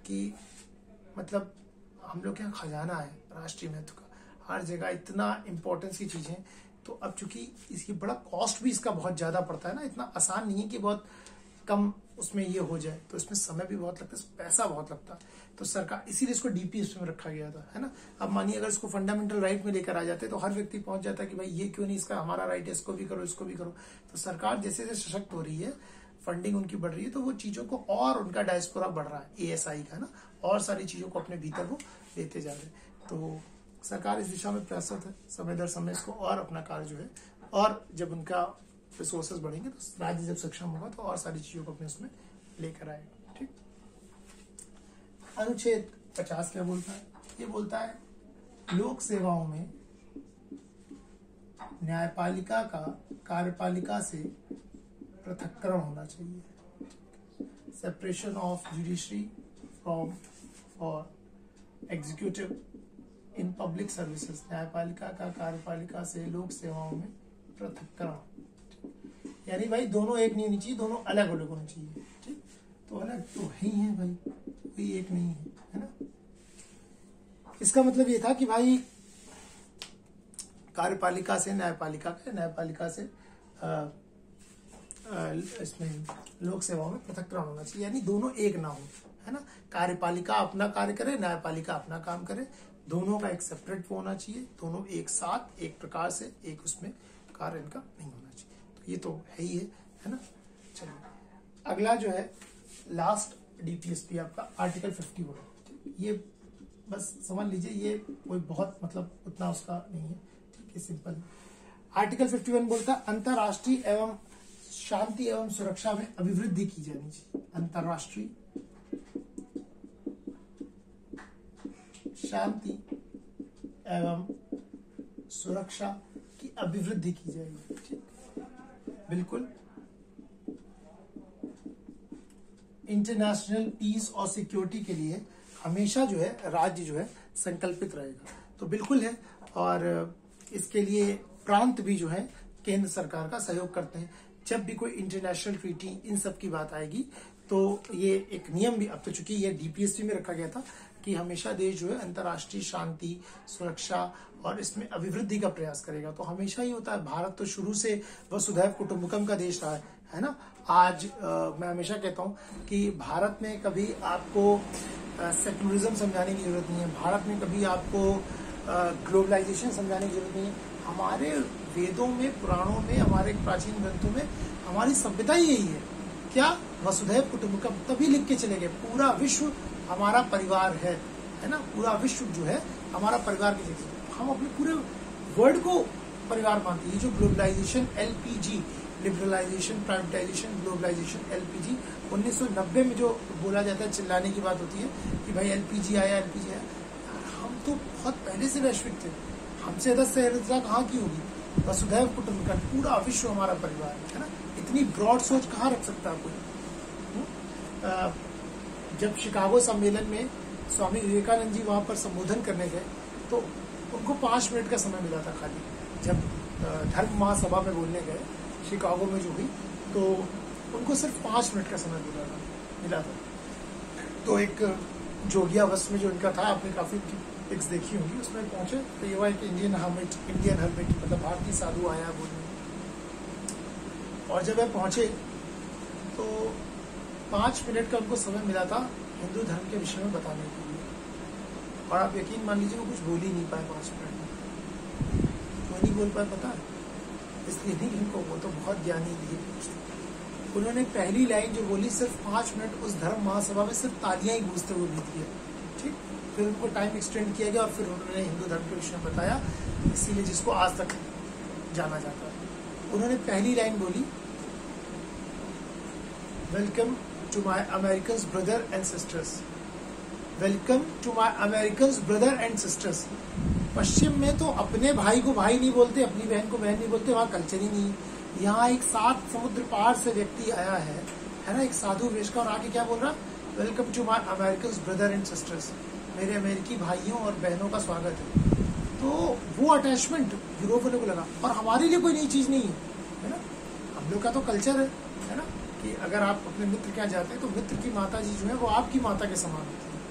कि मतलब हम लोग के यहाँ खजाना है राष्ट्रीय महत्व का, हर जगह इतना इम्पोर्टेंस की चीजें। तो अब चूंकि इसकी बड़ा कॉस्ट भी इसका बहुत ज्यादा पड़ता है ना, इतना आसान नहीं है कि बहुत कम उसमें ये हो जाए, तो इसमें समय भी बहुत लगता है, पैसा बहुत लगता है। तो सरकार इसीलिए इसको डीपीएस में रखा गया था, है ना। अब मानिए अगर इसको फंडामेंटल राइट में लेकर आ जाते तो हर व्यक्ति पहुंच जाता कि भाई ये क्यों नहीं, इसका हमारा राइट है, इसको भी करो, इसको भी करो। तो सरकार जैसे जैसे सशक्त हो रही है, फंडिंग उनकी बढ़ रही है, तो वो चीजों को और उनका डायस्पोरा बढ़ रहा है, एएसआई का ना, और सारी चीजों को अपने भीतर वो लेते जा रहे हैं। तो सरकार इस दिशा में प्रयासरत है, समय दर समय इसको और अपना कार्य जो है, और जब उनका रिसोर्सेज बढ़ेंगे तो राज्य जब सक्षम होगा तो और सारी चीजों को अपने उसमें लेकर आएगा। ठीक। अनुच्छेद 50 क्या बोलता है? ये बोलता है लोक सेवाओं में न्यायपालिका का कार्यपालिका से पृथक्करण होना चाहिए, सेपरेशन ऑफ जुडिशरी फ्रॉम और एग्जीक्यूटिव इन पब्लिक सर्विसेज। न्यायपालिका का कार्यपालिका से लोक सेवाओं में पृथक्करण, यानी भाई दोनों एक नहीं होनी चाहिए, दोनों अलग अलग होनी चाहिए। ठीक। तो अलग तो ही है भाई, कोई एक नहीं है ना। इसका मतलब ये था कि भाई कार्यपालिका से न्यायपालिका से इसमें लोक सेवाओं में पृथक्करण होना चाहिए, यानी दोनों एक ना हो, है ना। कार्यपालिका अपना कार्य करे, न्यायपालिका अपना काम करे, दोनों का एक सेपरेट होना चाहिए, दोनों एक साथ एक प्रकार से एक उसमें कार्य इनका नहीं होना चाहिए। तो ये तो है ही है ना। चलिए अगला जो है लास्ट डीपीएसपी आपका आर्टिकल 51। ये बस समझ लीजिए, ये कोई बहुत मतलब उतना उसका नहीं है, ठीक है, सिंपल। आर्टिकल 51 बोलता है अंतरराष्ट्रीय एवं शांति एवं सुरक्षा में अभिवृद्धि की जानी चाहिए। अंतरराष्ट्रीय शांति एवं सुरक्षा की अभिवृद्धि की जाएगी। ठीक, बिल्कुल। इंटरनेशनल पीस और सिक्योरिटी के लिए हमेशा जो है राज्य जो है संकल्पित रहेगा, तो बिल्कुल है। और इसके लिए प्रांत भी जो है केंद्र सरकार का सहयोग करते हैं। जब भी कोई इंटरनेशनल ट्रीटी इन सब की बात आएगी तो ये एक नियम भी, अब तो चूंकि ये डीपीएसपी में रखा गया था कि हमेशा देश जो है अंतर्राष्ट्रीय शांति, सुरक्षा और इसमें अभिवृद्धि का प्रयास करेगा। तो हमेशा ही होता है। भारत तो शुरू से वसुधैव कुटुंबकम का देश रहा है ना। आज मैं हमेशा कहता हूँ कि भारत में कभी आपको सेकुलरिज्म समझाने की जरूरत नहीं है, भारत में कभी आपको ग्लोबलाइजेशन समझाने की जरूरत नहीं है। हमारे वेदों में, पुराणों में, हमारे प्राचीन ग्रंथों में हमारी सभ्यता ही यही है। क्या? वसुधैव कुटुंबकम। तभी लिख के चले गए पूरा विश्व हमारा परिवार है ना। पूरा विश्व जो है हमारा परिवार की जगह, हम अपने पूरे वर्ल्ड को परिवार मानते हैं। ये जो globalisation, LPG, liberalisation, privatisation, globalisation, LPG, 1990 में जो बोला जाता है, चिल्लाने की बात होती है कि भाई एलपीजी आया, एलपीजी आया। हम तो बहुत पहले से वैश्विक थे, हमसे ज्यादा सहजता कहाँ की होगी। वसुधैव कुटुंबकम, पूरा विश्व हमारा परिवार है ना। इतनी ब्रॉड सोच कहाँ रख सकता है कोई। जब शिकागो सम्मेलन में स्वामी विवेकानंद जी वहां पर संबोधन करने गए तो उनको 5 मिनट का समय मिला था खाली। जब धर्म महासभा में बोलने गए शिकागो में जो हुई, तो उनको सिर्फ 5 मिनट का समय मिला था। तो एक जोगिया बस में जो इनका था, आपने काफी पिक्स देखी होंगी, उसमें पहुंचे तो ये हुआ एक इंडियन हर्मिट मतलब भारतीय साधु आया बोलने। और जब वह पहुंचे तो 5 मिनट का उनको समय मिला था हिंदू धर्म के विषय में बताने के लिए। और आप यकीन मान लीजिए वो कुछ बोल ही नहीं पाए 5 मिनट में। क्यों नहीं बोल पाए पता है? इसलिए नहीं, इनको वो तो बहुत ज्ञानी लिए। उन्होंने पहली लाइन जो बोली, सिर्फ 5 मिनट उस धर्म महासभा में सिर्फ तालियां ही गूंजते हुए बीत गए। ठीक, फिर उनको टाइम एक्सटेंड किया गया और फिर उन्होंने हिंदू धर्म के विषय में बताया, इसीलिए जिसको आज तक जाना जाता है। उन्होंने पहली लाइन बोली, welcome to my American brother and sisters. Welcome to my American brother and sisters. पश्चिम में तो अपने भाई को भाई नहीं बोलते, अपनी बहन को बहन नहीं बोलते, वहां कल्चर ही नहीं। यहाँ एक 7 समुद्र पार से व्यक्ति आया है ना, एक साधु वेश का, और आके क्या बोल रहा, welcome to my American brother and sisters. मेरे अमेरिकी भाइयों और बहनों का स्वागत है। तो वो अटैचमेंट यूरोप वालों को लगा, और हमारे लिए कोई नई चीज नहीं है ना। हम लोग का तो कल्चर है ना, कि अगर आप अपने मित्र के यहाँ जाते हैं तो मित्र की माता जी जो है वो आपकी माता के समान होती है।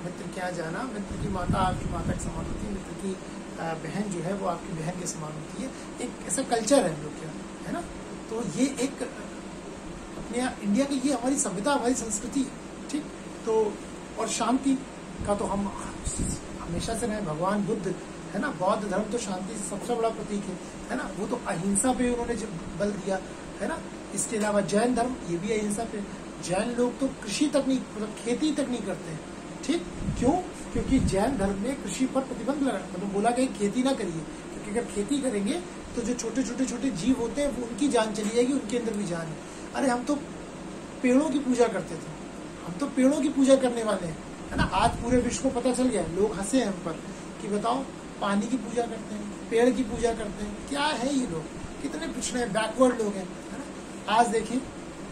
मित्र के यहाँ जाना, मित्र की माता आपकी माता के समान होती है, मित्र की बहन जो है वो आपकी बहन के समान होती है। एक ऐसा कल्चर है हम लोग के यहाँ, है ना। तो ये एक अपने यहाँ इंडिया की ये हमारी सभ्यता, हमारी संस्कृति, ठीक। तो और शांति का तो हम हमेशा से रहे। भगवान बुद्ध, है ना, बौद्ध धर्म तो शांति से सबसे बड़ा प्रतीक है ना। वो तो अहिंसा पे उन्होंने बल दिया, है ना। इसके अलावा जैन धर्म, ये भी अहिंसा पे। जैन लोग तो कृषि तक नहीं, मतलब खेती तक नहीं करते हैं, ठीक। क्यों? क्योंकि जैन धर्म में कृषि पर प्रतिबंध लगा, मतलब बोला गया खेती ना करिए, क्योंकि अगर खेती करेंगे तो जो छोटे छोटे छोटे जीव होते हैं वो उनकी जान चली जाएगी, उनके अंदर भी जान है। अरे हम तो पेड़ों की पूजा करते थे, हम तो पेड़ों की पूजा करने वाले हैं, है ना। आज पूरे विश्व को पता चल गया, लोग हंसे हम पर कि बताओ पानी की पूजा करते हैं, पेड़ की पूजा करते हैं, क्या है ये लोग, कितने पिछड़े बैकवर्ड लोग हैं, है ना। आज देखिए,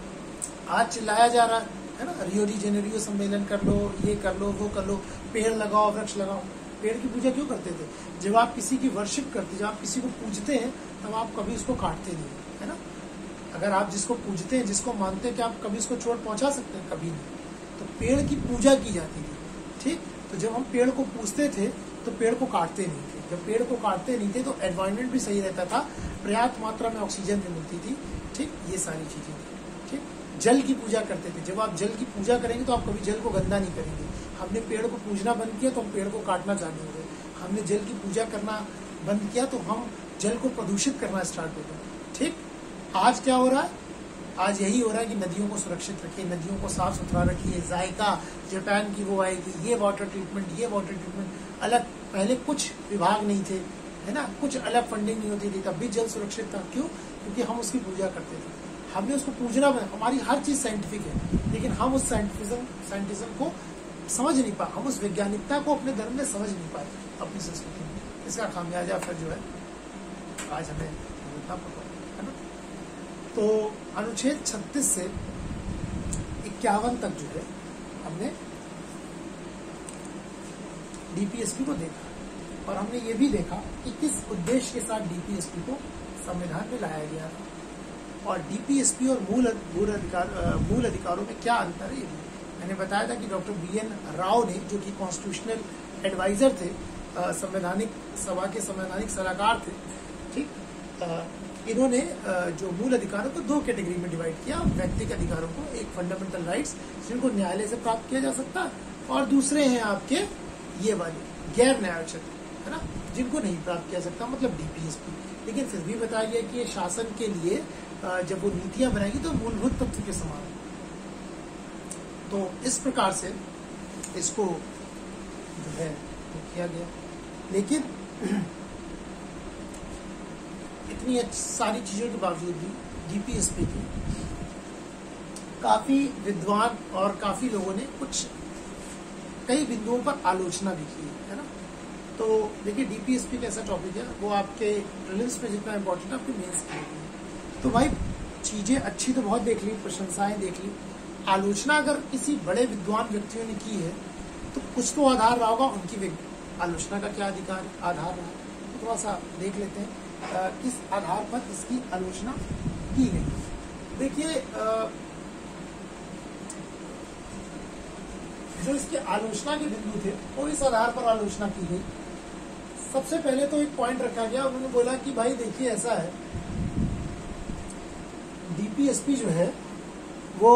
आज चिल्लाया जा रहा है ना, रियो डी जेनेरियो सम्मेलन कर लो, ये कर लो, वो कर लो, पेड़ लगाओ, वृक्ष लगाओ। पेड़ की पूजा क्यों करते थे? जब आप किसी की वर्शिप करते, जब आप किसी को पूजते हैं, तब आप कभी उसको काटते नहीं, है ना। अगर आप जिसको पूजते हैं, जिसको मानते हैं, कि आप कभी उसको चोट पहुंचा सकते हैं? कभी नहीं। तो पेड़ की पूजा की जाती थी, ठीक। तो जब हम पेड़ को पूजते थे तो पेड़ को काटते नहीं थे। जब पेड़ को काटते नहीं थे तो एनवायरनमेंट भी सही रहता था, पर्याप्त मात्रा में ऑक्सीजन भी मिलती थी, ठीक। ये सारी चीजें, ठीक। जल की पूजा करते थे। जब आप जल की पूजा करेंगे तो आप कभी जल को गंदा नहीं करेंगे। हमने पेड़ को पूजना बंद किया तो हम पेड़ को काटना चालू हो गए। हमने जल की पूजा करना बंद किया तो हम जल को प्रदूषित करना स्टार्ट हो गए, ठीक। आज क्या हो रहा है? आज यही हो रहा है कि नदियों को सुरक्षित रखिए, नदियों को साफ सुथरा रखिए। जायका जापान की वो आएगी, ये वाटर ट्रीटमेंट, ये वाटर ट्रीटमेंट अलग, पहले कुछ विभाग नहीं थे, है ना, कुछ अलग फंडिंग नहीं होती थी, तब भी जल सुरक्षित था। क्यों? क्योंकि हम उसकी पूजा करते थे, हमने उसको पूजना। हमारी हर चीज साइंटिफिक है, लेकिन हम उस साइंटिज्म को समझ नहीं पाए, हम उस वैज्ञानिकता को अपने धर्म में समझ नहीं पाए, अपनी संस्कृति में। इसका खामियाजा फिर जो है आज हमें भुगतना पड़ा, है ना। तो अनुच्छेद 36 से 51 तक जो है हमने डीपीएसपी को देखा, और हमने ये भी देखा कि किस उद्देश्य के साथ डीपीएसपी को संविधान में लाया गया था, और डीपीएसपी और मूल अधिकारों में क्या अंतर है। मैंने बताया था कि डॉक्टर बीएन राव ने, जो कि कॉन्स्टिट्यूशनल एडवाइजर थे, संवैधानिक सभा के संवैधानिक सलाहकार थे, ठीक। इन्होंने जो मूल अधिकारों को दो कैटेगरी में डिवाइड किया। व्यक्तिगत अधिकारों को, एक फंडामेंटल राइट्स जिनको न्यायालय से प्राप्त किया जा सकता है, और दूसरे हैं आपके ये वाले गैर न्यायोचित, है ना, जिनको नहीं प्राप्त किया सकता, मतलब डीपीएसपी। लेकिन फिर भी बताया गया कि ये शासन के लिए जब वो नीतियां बनाएगी तो मूलभूत तत्व के समान। तो इस प्रकार से इसको जो है तो किया गया। लेकिन इतनी सारी चीजों के बावजूद भी डीपीएसपी की काफी विद्वान और काफी लोगों ने कुछ कई बिंदुओं पर आलोचना भी की है ना। तो देखिए, डीपीएसपी का ऐसा टॉपिक है, वो आपके प्रीलिम्स में जितना इम्पोर्टेंट है आपके मेंस के लिए। तो भाई चीजें अच्छी तो बहुत देख ली, प्रशंसाएं देख ली, आलोचना अगर किसी बड़े विद्वान व्यक्तियों ने की है तो कुछ तो आधार रहा होगा, उनकी आलोचना का क्या अधिकार आधार रहा, तो थोड़ा सा देख लेते हैं किस आधार पर इसकी आलोचना की गई। देखिए, जो इसके आलोचना के बिंदु थे वो इस आधार पर आलोचना की गई। सबसे पहले तो एक पॉइंट रखा गया, उन्होंने बोला कि भाई देखिए ऐसा है, डीपीएसपी जो है वो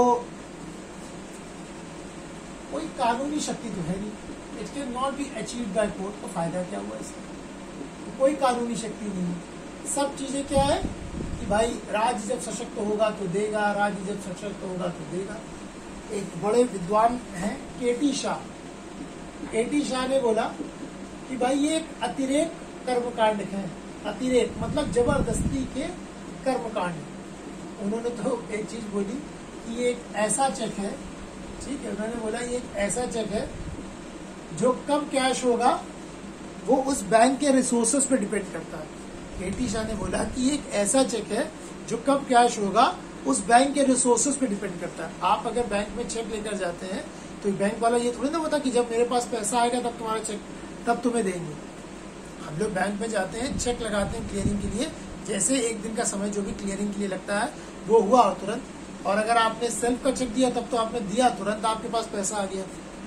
कोई कानूनी शक्ति तो है नहीं, it can not be achieve by court. तो फायदा क्या हुआ इसका? कोई कानूनी शक्ति नहीं है। सब चीजें क्या है कि भाई राज्य जब सशक्त होगा तो देगा, राज्य जब सशक्त होगा तो देगा। एक बड़े विद्वान हैं केटी शाह, केटी शाह ने बोला कि भाई ये एक अतिरेक कर्मकांड है। अतिरेक मतलब जबरदस्ती के कर्मकांड। उन्होंने तो एक चीज बोली कि ये एक ऐसा चेक है, ठीक है, उन्होंने बोला ये एक ऐसा चेक है जो कब कैश होगा वो उस बैंक के रिसोर्सेस पे डिपेंड करता है। केटी शाह ने बोला कि एक ऐसा चेक है जो कब कैश होगा उस बैंक के रिसोर्सेस पे डिपेंड करता है। आप अगर बैंक में चेक लेकर जाते हैं तो बैंक वाला ये थोड़ी ना होता कि जब मेरे पास पैसा आएगा तब तुम्हारा चेक तब तुम्हें देंगे। हम लोग बैंक में जाते हैं, चेक लगाते हैं क्लियरिंग के लिए, जैसे एक दिन का समय जो भी क्लियरिंग के लिए लगता है वो हुआ और तुरंत। और अगर आपने सेल्फ का चेक दिया तब तो आपने दिया तुरंत, आपके पास पैसा आ गया।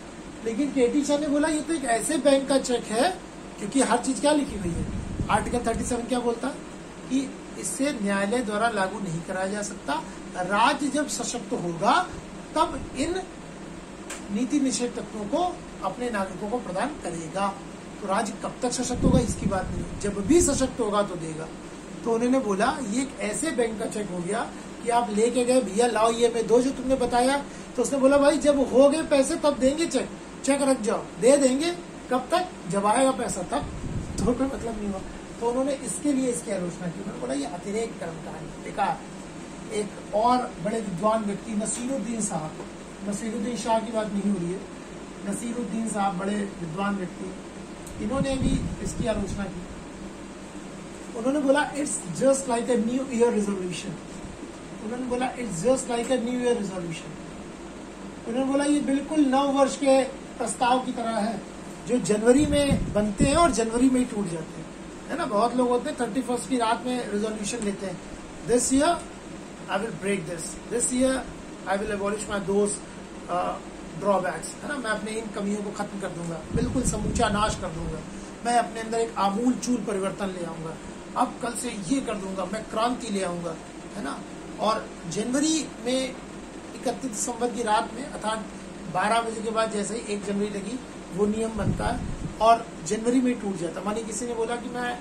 लेकिन केटी शाह ने बोला ये तो एक ऐसे बैंक का चेक है, क्योंकि हर चीज क्या लिखी हुई है, आर्टिकल 37 क्या बोलता है कि इससे न्यायालय द्वारा लागू नहीं कराया जा सकता, राज्य जब सशक्त होगा तब इन नीति निषेध तत्वों को अपने नागरिकों को प्रदान करेगा। तो राज्य कब तक सशक्त होगा इसकी बात नहीं, जब भी सशक्त होगा तो देगा। तो उन्होंने बोला ये एक ऐसे बैंक का चेक हो गया कि आप लेके गए, भैया लाओ ये मैं दो जो तुमने बताया, तो उसने बोला भाई जब हो गए पैसे तब देंगे, चेक रख जाओ, दे देंगे, कब तक, जब आएगा पैसा तब, तो कोई मतलब नहीं हुआ। तो उन्होंने इसके लिए इसकी आलोचना की, उन्होंने बोला ये अतिरेक कर्मचारी बेकार। एक और बड़े विद्वान व्यक्ति नसीरुद्दीन साहब, नसीरुद्दीन शाह की बात नहीं हो रही है, नसीरुद्दीन साहब बड़े विद्वान व्यक्ति, इन्होंने भी इसकी आलोचना की। उन्होंने बोला it's just like a new year resolution, उन्होंने बोला it's just like a new year resolution, उन्होंने बोला ये बिल्कुल नव वर्ष के प्रस्ताव की तरह है जो जनवरी में बनते हैं और जनवरी में ही टूट जाते हैं, है ना। बहुत लोग होते हैं 31 की रात में रेजोल्यूशन लेते हैं, this year I will break this year I will abolish my those drawbacks, है ना, मैं अपने इन कमियों को खत्म कर दूंगा, बिल्कुल समूचा नाश कर दूंगा, मैं अपने अंदर एक आमूल चूल परिवर्तन ले आऊंगा, अब कल से ये कर दूंगा, मैं क्रांति ले आऊंगा, है ना। और जनवरी में 31 दिसंबर की रात में अर्थात 12 बजे के बाद जैसे ही 1 जनवरी लगी वो नियम बनता है और जनवरी में टूट जाता। मानी किसी ने बोला कि मैं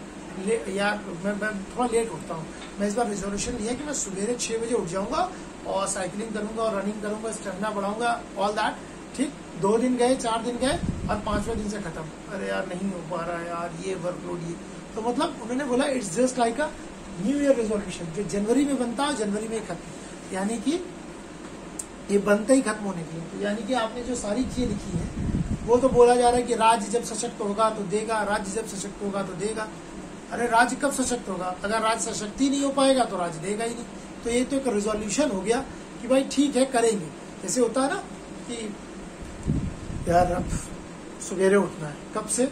थोड़ा लेट उठता हूँ, मैं इस बार रिजोल्यूशन लिया कि मैं सवेरे 6 बजे उठ जाऊंगा और साइकिलिंग करूंगा और रनिंग करूंगा, स्टेमिना बढ़ाऊंगा, ऑल दैट, ठीक। 2 दिन गए, 4 दिन गए और 5वें दिन से खत्म, अरे यार नहीं हो पा रहा है यार, ये वर्कलोड ये, तो मतलब उन्होंने बोला it's just like a new year resolution, जो जनवरी में बनता है जनवरी में खत्म, यानी कि ये बनते ही खत्म होने के लिए। तो यानी कि आपने जो सारी चीजें लिखी है वो तो बोला जा रहा है कि राज्य जब सशक्त होगा तो देगा, राज्य जब सशक्त होगा तो देगा। अरे राज्य कब सशक्त होगा? अगर राज्य सशक्त ही नहीं हो पाएगा तो राज्य देगा ही नहीं। तो ये तो एक रेजोल्यूशन हो गया कि भाई ठीक है करेंगे। जैसे होता है ना कि यार अब सवेरे उठना है, कब से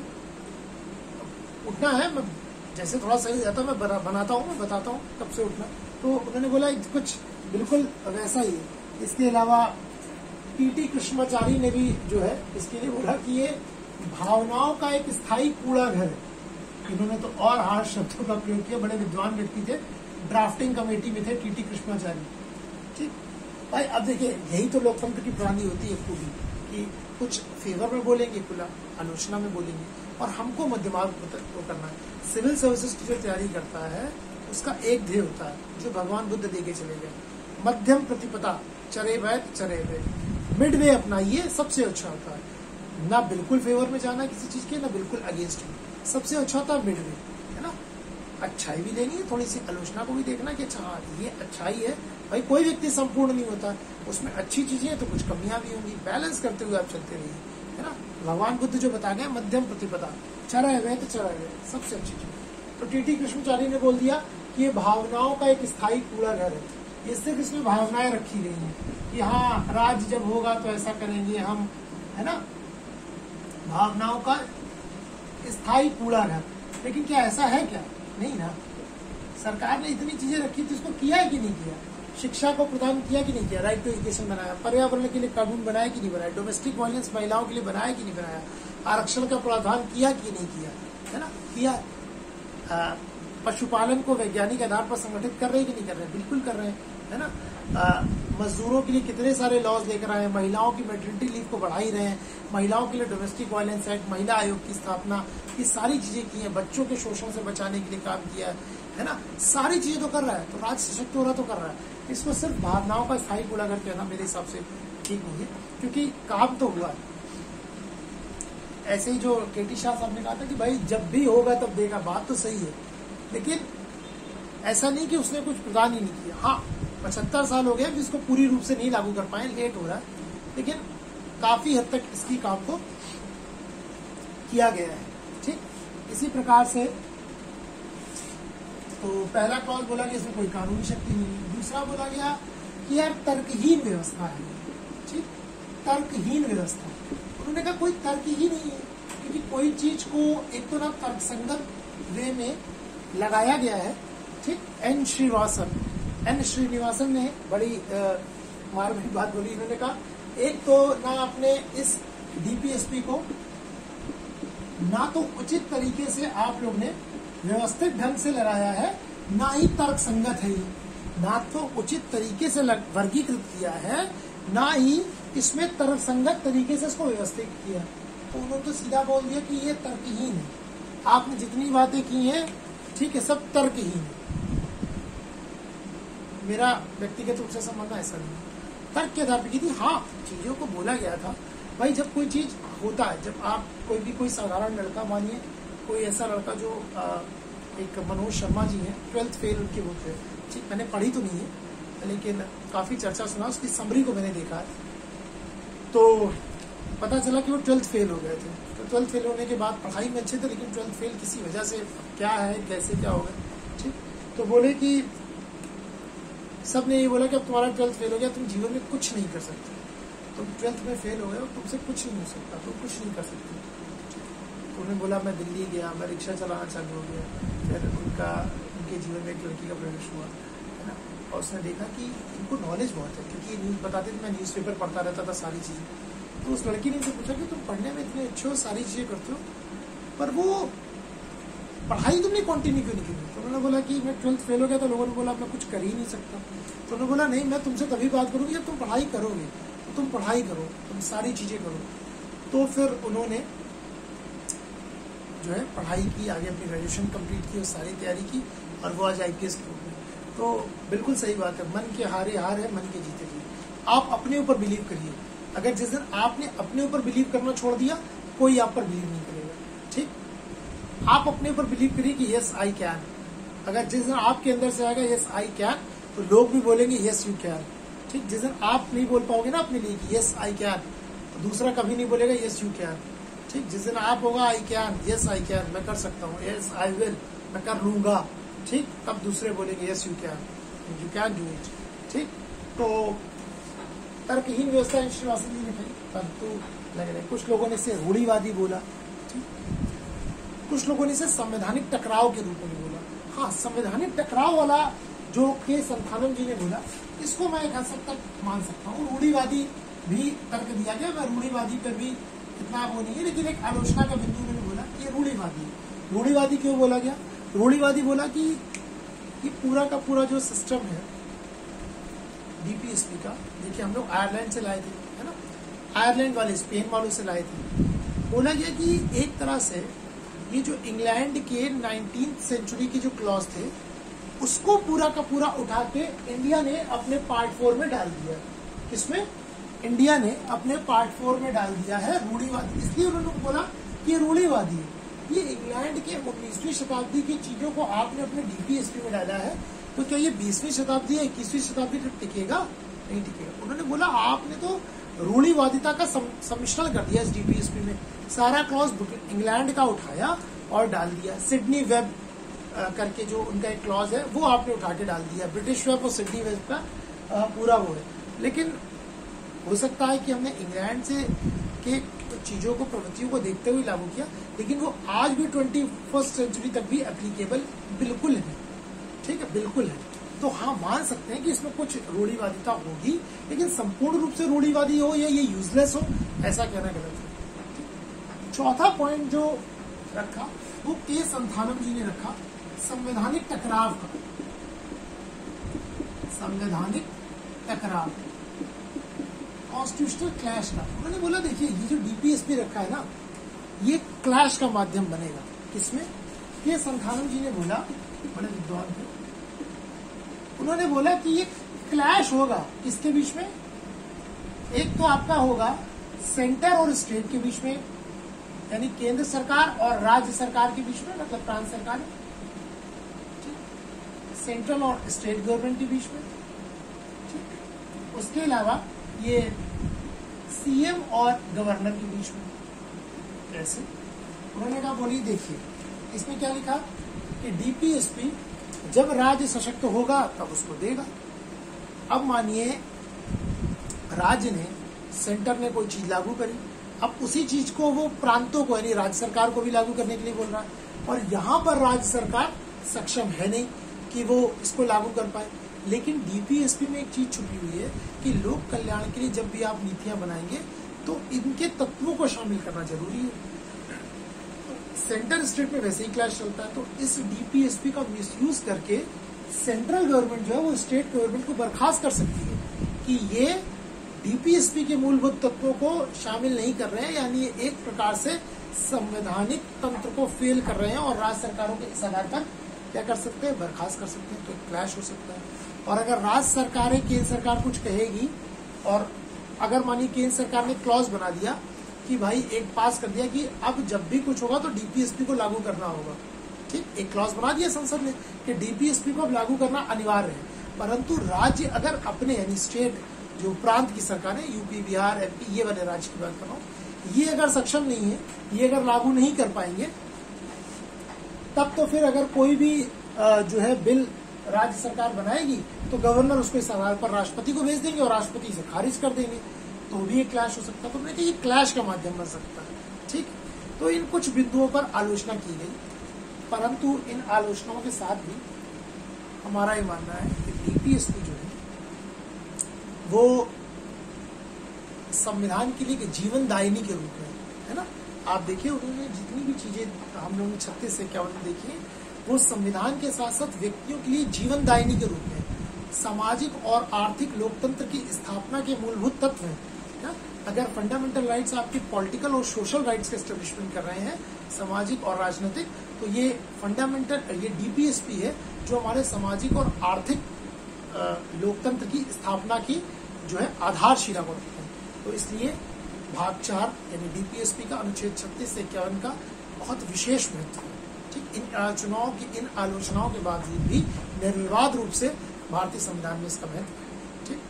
उठना है, मैं जैसे थोड़ा सही रहता मैं बनाता हूँ, मैं बताता हूँ कब से उठना। तो उन्होंने बोला कुछ बिल्कुल वैसा ही है। इसके अलावा टीटी कृष्णाचारी ने भी जो है इसके लिए बोला कि ये भावनाओं का एक स्थायी कूड़ा घर है। इन्होंने तो और हार्श शब्दों का प्रयोग किया। बड़े विद्वान व्यक्ति थे, ड्राफ्टिंग कमेटी में थे टीटी कृष्णाचारी। ठीक भाई, अब देखिए यही तो लोकतंत्र की प्रणाली होती है खूबी, कि कुछ फेवर में बोलेंगे, कुछ आलोचना में बोलेंगे, और हमको मध्यमार्ग को करना है। सिविल सर्विसेज की जो तैयारी करता है उसका एक ध्येय होता है जो भगवान बुद्ध देके चले गए, मध्यम प्रतिपदा, चरे वैद चरे वैद, मिड वे अपनाइए, सबसे अच्छा होता है। ना बिल्कुल फेवर में जाना किसी चीज के, ना बिल्कुल अगेंस्ट में, सबसे अच्छा होता है मिड वे, है ना। अच्छाई भी लेनी है, थोड़ी सी आलोचना को भी देखना कि अच्छा हाँ ये अच्छाई है। भाई कोई व्यक्ति संपूर्ण नहीं होता, उसमें अच्छी चीजें हैं तो कुछ कमियां भी होंगी, बैलेंस करते हुए आप चलते रहिए, है ना। भगवान बुद्ध जो बता गए मध्यम प्रतिपदा, चरा वैद चरा वैद, सबसे अच्छी चीज। तो टीटी कृष्णाचारी ने बोल दिया कि ये भावनाओं का एक स्थायी कूड़ा घर है। इससे इसमें भावनाएं रखी गई हैं कि हाँ राज्य जब होगा तो ऐसा करेंगे हम, है ना। भावनाओं का स्थायी कूड़ा घर, लेकिन क्या ऐसा है क्या? नहीं ना। सरकार ने इतनी चीजें रखी थी, उसको किया है कि नहीं किया? शिक्षा को प्रदान किया कि नहीं किया? राइट टू एजुकेशन बनाया, पर्यावरण के लिए कानून बनाया कि नहीं बनाया, डोमेस्टिक वायलेंस महिलाओं के लिए बनाया कि नहीं बनाया, आरक्षण का प्रावधान किया कि नहीं किया, है ना, किया। पशुपालन को वैज्ञानिक आधार पर संगठित कर रहे हैं कि नहीं कर रहे हैं? बिल्कुल कर रहे हैं, है ना। मजदूरों के लिए कितने सारे लॉज लेकर आए हैं, महिलाओं की मैटरनिटी लीव को बढ़ा ही रहे हैं, महिलाओं के लिए डोमेस्टिक वायलेंस एक्ट, महिला आयोग की स्थापना, ये सारी चीजें की हैं, बच्चों के शोषण से बचाने के लिए काम किया है ना। सारी चीजें तो कर रहा है, तो राज्य सशक्त हो रहा तो कर रहा है। इसको सिर्फ भावनाओं का स्थायी कूड़ा घर कहना मेरे हिसाब से ठीक नहीं है, क्योंकि काम तो हुआ है। ऐसे ही जो केटी शाह साहब ने कहा था कि भाई जब भी होगा तब देगा, बात तो सही है, लेकिन ऐसा नहीं कि उसने कुछ प्रदान ही नहीं किया। हाँ 75 साल हो गए जिसको पूरी रूप से नहीं लागू कर पाए, लेट हो रहा है, लेकिन काफी हद तक इसकी काम को किया गया है। ठीक, इसी प्रकार से तो पहला क्लॉज बोला कि इसमें कोई कानूनी शक्ति नहीं है। दूसरा बोला गया कि यार तर्कहीन व्यवस्था है। ठीक, तर्कहीन व्यवस्था, उन्होंने कहा कोई तर्क ही नहीं है, क्योंकि कोई चीज को एक तो ना तर्कसंगत वे में लगाया गया है। ठीक, एन श्रीनिवासन ने बड़ी मार्मिक बात बोली। इन्होंने कहा एक तो ना आपने इस डीपीएसपी को ना तो उचित तरीके से आप लोग ने व्यवस्थित ढंग से लड़ाया है, ना ही तर्क संगत है ये। ना तो उचित तरीके से वर्गीकृत किया है, ना ही इसमें तर्क संगत तरीके से इसको व्यवस्थित किया। तो उन्होंने तो सीधा बोल दिया कि ये तर्कहीन है। आपने जितनी बातें की हैं, ठीक है, सब तर्कहीन है। मेरा व्यक्तिगत रूप से संबंध ऐसा नहीं, तर्क के आधार पर की थी। हाँ, चीजों को बोला गया था भाई, जब कोई चीज होता है, जब आप कोई साधारण लड़का, मानिए कोई ऐसा लड़का जो एक मनोज शर्मा जी हैं, 12th फेल उनके बुक है, ठीक, मैंने पढ़ी तो नहीं है लेकिन काफी चर्चा सुना, उसकी समरी को मैंने देखा है, तो पता चला कि वो 12th फेल हो गए थे। तो 12th फेल होने के बाद पढ़ाई में अच्छे थे, लेकिन 12th फेल किसी वजह से क्या है, कैसे क्या होगा, ठीक। तो बोले कि सबने ये बोला कि अब तुम्हारा 12th फेल हो गया, तुम जीवन में कुछ नहीं कर सकते, तुम 12th में फेल हो गए, तुमसे कुछ नहीं हो सकता, तुम कुछ नहीं कर सकते। तो उन्होंने बोला मैं दिल्ली गया, मैं रिक्शा चलाना चालू हो गया, फिर उनके जीवन में एक लड़की का प्रवेश हुआ, है ना, और उसने देखा कि इनको नॉलेज बहुत है, क्योंकि न्यूज बताते थे, मैं न्यूज़पेपर पढ़ता रहता था सारी चीज़ें। तो उस लड़की ने मुझे पूछा कि तुम पढ़ने में इतने अच्छे हो, सारी चीज़ें करते हो, पर वो पढ़ाई तुमने कंटिन्यू क्यों नहीं की? तो उन्होंने बोला कि मैं 12th फेल हो गया, तो लोगों ने बोला मैं कुछ कर ही नहीं सकता। तो उन्होंने बोला नहीं, मैं तुमसे तभी बात करूँगी जब तुम पढ़ाई करोगे, तो तुम पढ़ाई करो, तुम सारी चीज़ें करो। तो फिर उन्होंने जो है पढ़ाई की, आगे अपनी ग्रेजुएशन कंप्लीट की और सारी तैयारी की, और वो आज IPS के रूप में। तो बिल्कुल सही बात है, मन के हारे हार है, मन के जीते जीत। आप अपने ऊपर बिलीव करिए। अगर जिस दिन आपने अपने ऊपर बिलीव करना छोड़ दिया, कोई आप पर बिलीव नहीं करेगा, ठीक। आप अपने ऊपर बिलीव करिए कि यस आई कैन। अगर जिस दिन आपके अंदर से आएगा यस आई कैन, तो लोग भी बोलेंगे यस यू कैन, ठीक। जिस दिन आप नहीं बोल पाओगे ना अपने लिए कि यस आई कैन, तो दूसरा कभी नहीं बोलेगा यस यू कैन, ठीक। जिस दिन आप होगा I can, yes I can, मैं कर सकता हूँ, यस आई विल, मैं कर लूंगा, ठीक, तब दूसरे बोलेंगे yes you can do it, ठीक। तो तर्कहीन व्यवस्था श्रीवास्तव जी ने कही, परंतु लग रहा है कुछ लोगों ने इसे रूढ़िवादी बोला, ठीक। कुछ लोगों ने इसे संवैधानिक टकराव के रूप में बोला। हाँ, संवैधानिक टकराव वाला जो के संथानम जी ने बोला, इसको मैं एक हद तक मान सकता हूँ। रूढ़िवादी भी तर्क दिया गया, मैं रूढ़िवादी पर भी इतना वो नहीं है, लेकिन एक आलोचना का बिंदु उन्होंने बोला ये रूढ़िवादी है। रूढ़िवादी क्यों बोला गया? रूढ़िवादी बोला कि ये पूरा का पूरा जो सिस्टम है डीपीएसपी का, देखिए हम लोग आयरलैंड से लाए थे, है ना, आयरलैंड वाले स्पेन वालों से लाए थे। बोला गया कि एक तरह से ये जो इंग्लैंड के 19th सेंचुरी के जो क्लॉज थे, उसको पूरा का पूरा उठा के इंडिया ने अपने पार्ट 4 में डाल दिया। किसमें? इंडिया ने अपने पार्ट 4 में डाल दिया है रूढ़िवादी। इसलिए उन्होंने बोला कि ये रूढ़िवादी है। ये इंग्लैंड के 19वीं शताब्दी की चीजों को आपने अपने डीपीएसपी में डाला है, तो क्या ये 20वीं शताब्दी या 21वीं शताब्दी तक टिकेगा? नहीं टिकेगा। उन्होंने बोला आपने तो रूढ़िवादिता का सम्मिश्रण कर दिया इस डीपीएसपी में। सारा क्लॉज इंग्लैंड का उठाया और डाल दिया। सिडनी वेब करके जो उनका एक क्लॉज है वो आपने उठा के डाल दिया। ब्रिटिश वेब और सिडनी वेब का पूरा वो है। लेकिन हो सकता है कि हमने इंग्लैंड से के चीजों को, प्रवृत्तियों को देखते हुए लागू किया, लेकिन वो आज भी 21st सेंचुरी तक भी एप्लीकेबल बिल्कुल है, ठीक है, बिल्कुल है। तो हाँ, मान सकते हैं कि इसमें कुछ रूढ़िवादिता होगी, लेकिन संपूर्ण रूप से रूढ़िवादी हो या ये यूजलेस हो, ऐसा कहना गलत है। चौथा पॉइंट जो रखा वो के संथानम जी ने रखा, संवैधानिक टकराव का। संवैधानिक टकराव, कॉन्स्टिट्यूशनल क्लैश का। उन्होंने बोला देखिए ये जो डीपीएसपी रखा है ना, ये क्लैश का माध्यम बनेगा। किसमें? ये संथानम जी ने बोला, बड़े विद्वान थे, उन्होंने बोला कि ये क्लैश होगा किसके बीच में? एक तो आपका होगा सेंटर और स्टेट के बीच में, यानी केंद्र सरकार और राज्य सरकार के बीच में, मतलब प्रांत सरकार, सेंट्रल और स्टेट गवर्नमेंट के बीच में। उसके अलावा ये सीएम और गवर्नर के बीच में। कैसे? उन्होंने कहा बोलिए देखिए इसमें क्या लिखा कि डीपीएसपी जब राज्य सशक्त होगा तब उसको देगा। अब मानिए राज्य ने, सेंटर ने कोई चीज लागू करी, अब उसी चीज को वो प्रांतों को यानी राज्य सरकार को भी लागू करने के लिए बोल रहा है, और यहाँ पर राज्य सरकार सक्षम है नहीं कि वो इसको लागू कर पाए। लेकिन डीपीएसपी में एक चीज छुपी हुई है कि लोक कल्याण के लिए जब भी आप नीतियां बनाएंगे तो इनके तत्वों को शामिल करना जरूरी है। सेंटर स्टेट में वैसे ही क्लैश चलता है, तो इस डीपीएसपी का मिसयूज करके सेंट्रल गवर्नमेंट जो है वो स्टेट गवर्नमेंट को बर्खास्त कर सकती है कि ये डीपीएसपी के मूलभूत तत्वों को शामिल नहीं कर रहे हैं, यानी ये एक प्रकार से संवैधानिक तंत्र को फेल कर रहे हैं, और राज्य सरकारों के इस आधार पर क्या कर सकते हैं, बर्खास्त कर सकते हैं। तो क्लैश हो सकता है। और अगर राज्य सरकारें, केंद्र सरकार कुछ कहेगी, और अगर मानिए केंद्र सरकार ने क्लॉज बना दिया कि भाई एक पास कर दिया कि अब जब भी कुछ होगा तो डीपीएसपी को लागू करना होगा, ठीक, एक क्लॉज बना दिया संसद ने कि डीपीएसपी को अब लागू करना अनिवार्य है, परंतु राज्य अगर अपने यानी स्टेट जो प्रांत की सरकार है, यूपी, बिहार, एमपी, ये वाले राज्य की बात कर रहा हूँ, ये अगर सक्षम नहीं है, ये अगर लागू नहीं कर पाएंगे, तब तो फिर अगर कोई भी जो है बिल राज्य सरकार बनाएगी तो गवर्नर उसको इस आधार पर राष्ट्रपति को भेज देंगे और राष्ट्रपति इसे खारिज कर देंगे, तो भी एक क्लैश हो सकता है। तो मैंने कहा ये क्लैश का माध्यम बन सकता है, ठीक। तो इन कुछ बिंदुओं पर आलोचना की गई, परंतु इन आलोचनाओं के साथ भी हमारा ये मानना है कि डीपीएसपी जो है वो संविधान के लिए जीवनदायिनी के रूप में है ना। आप देखिए उन्होंने जितनी भी चीजें हम लोगों ने 36 से 51 में देखी है, वो संविधान के साथ साथ व्यक्तियों के लिए जीवनदायिनी के रूप में सामाजिक और आर्थिक लोकतंत्र की स्थापना के मूलभूत तत्व हैं। अगर फंडामेंटल राइट्स आपकी पॉलिटिकल और सोशल राइट्स के एस्टेब्लिशमेंट कर रहे हैं, सामाजिक और राजनीतिक, तो ये फंडामेंटल ये डीपीएसपी है जो हमारे सामाजिक और आर्थिक लोकतंत्र की स्थापना की जो है आधारशिला को रखते हैं। तो इसलिए भाग 4 यानी डीपीएसपी का अनुच्छेद 36 से 51 का बहुत विशेष महत्व है, ठीक। इन आलोचनाओं के बावजूद भी निर्विवाद रूप से भारतीय संविधान में इसका महत्व है, ठीक।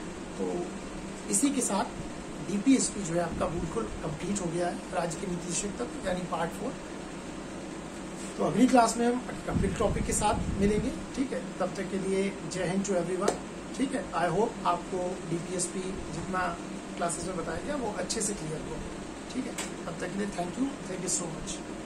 तो इसी के साथ डीपीएसपी जो है आपका बिल्कुल कंप्लीट हो गया है, राज्य के नीति विषयक तत्व यानी पार्ट 4। तो अगली क्लास में हम कंप्लीट टॉपिक के साथ मिलेंगे, ठीक है। तब तक के लिए जय हिंद टू एवरीवन, ठीक है। आई होप आपको डीपीएसपी जितना क्लासेस में बताया गया वो अच्छे से क्लियर हो, ठीक है। तब तक के लिए थैंक यू सो मच।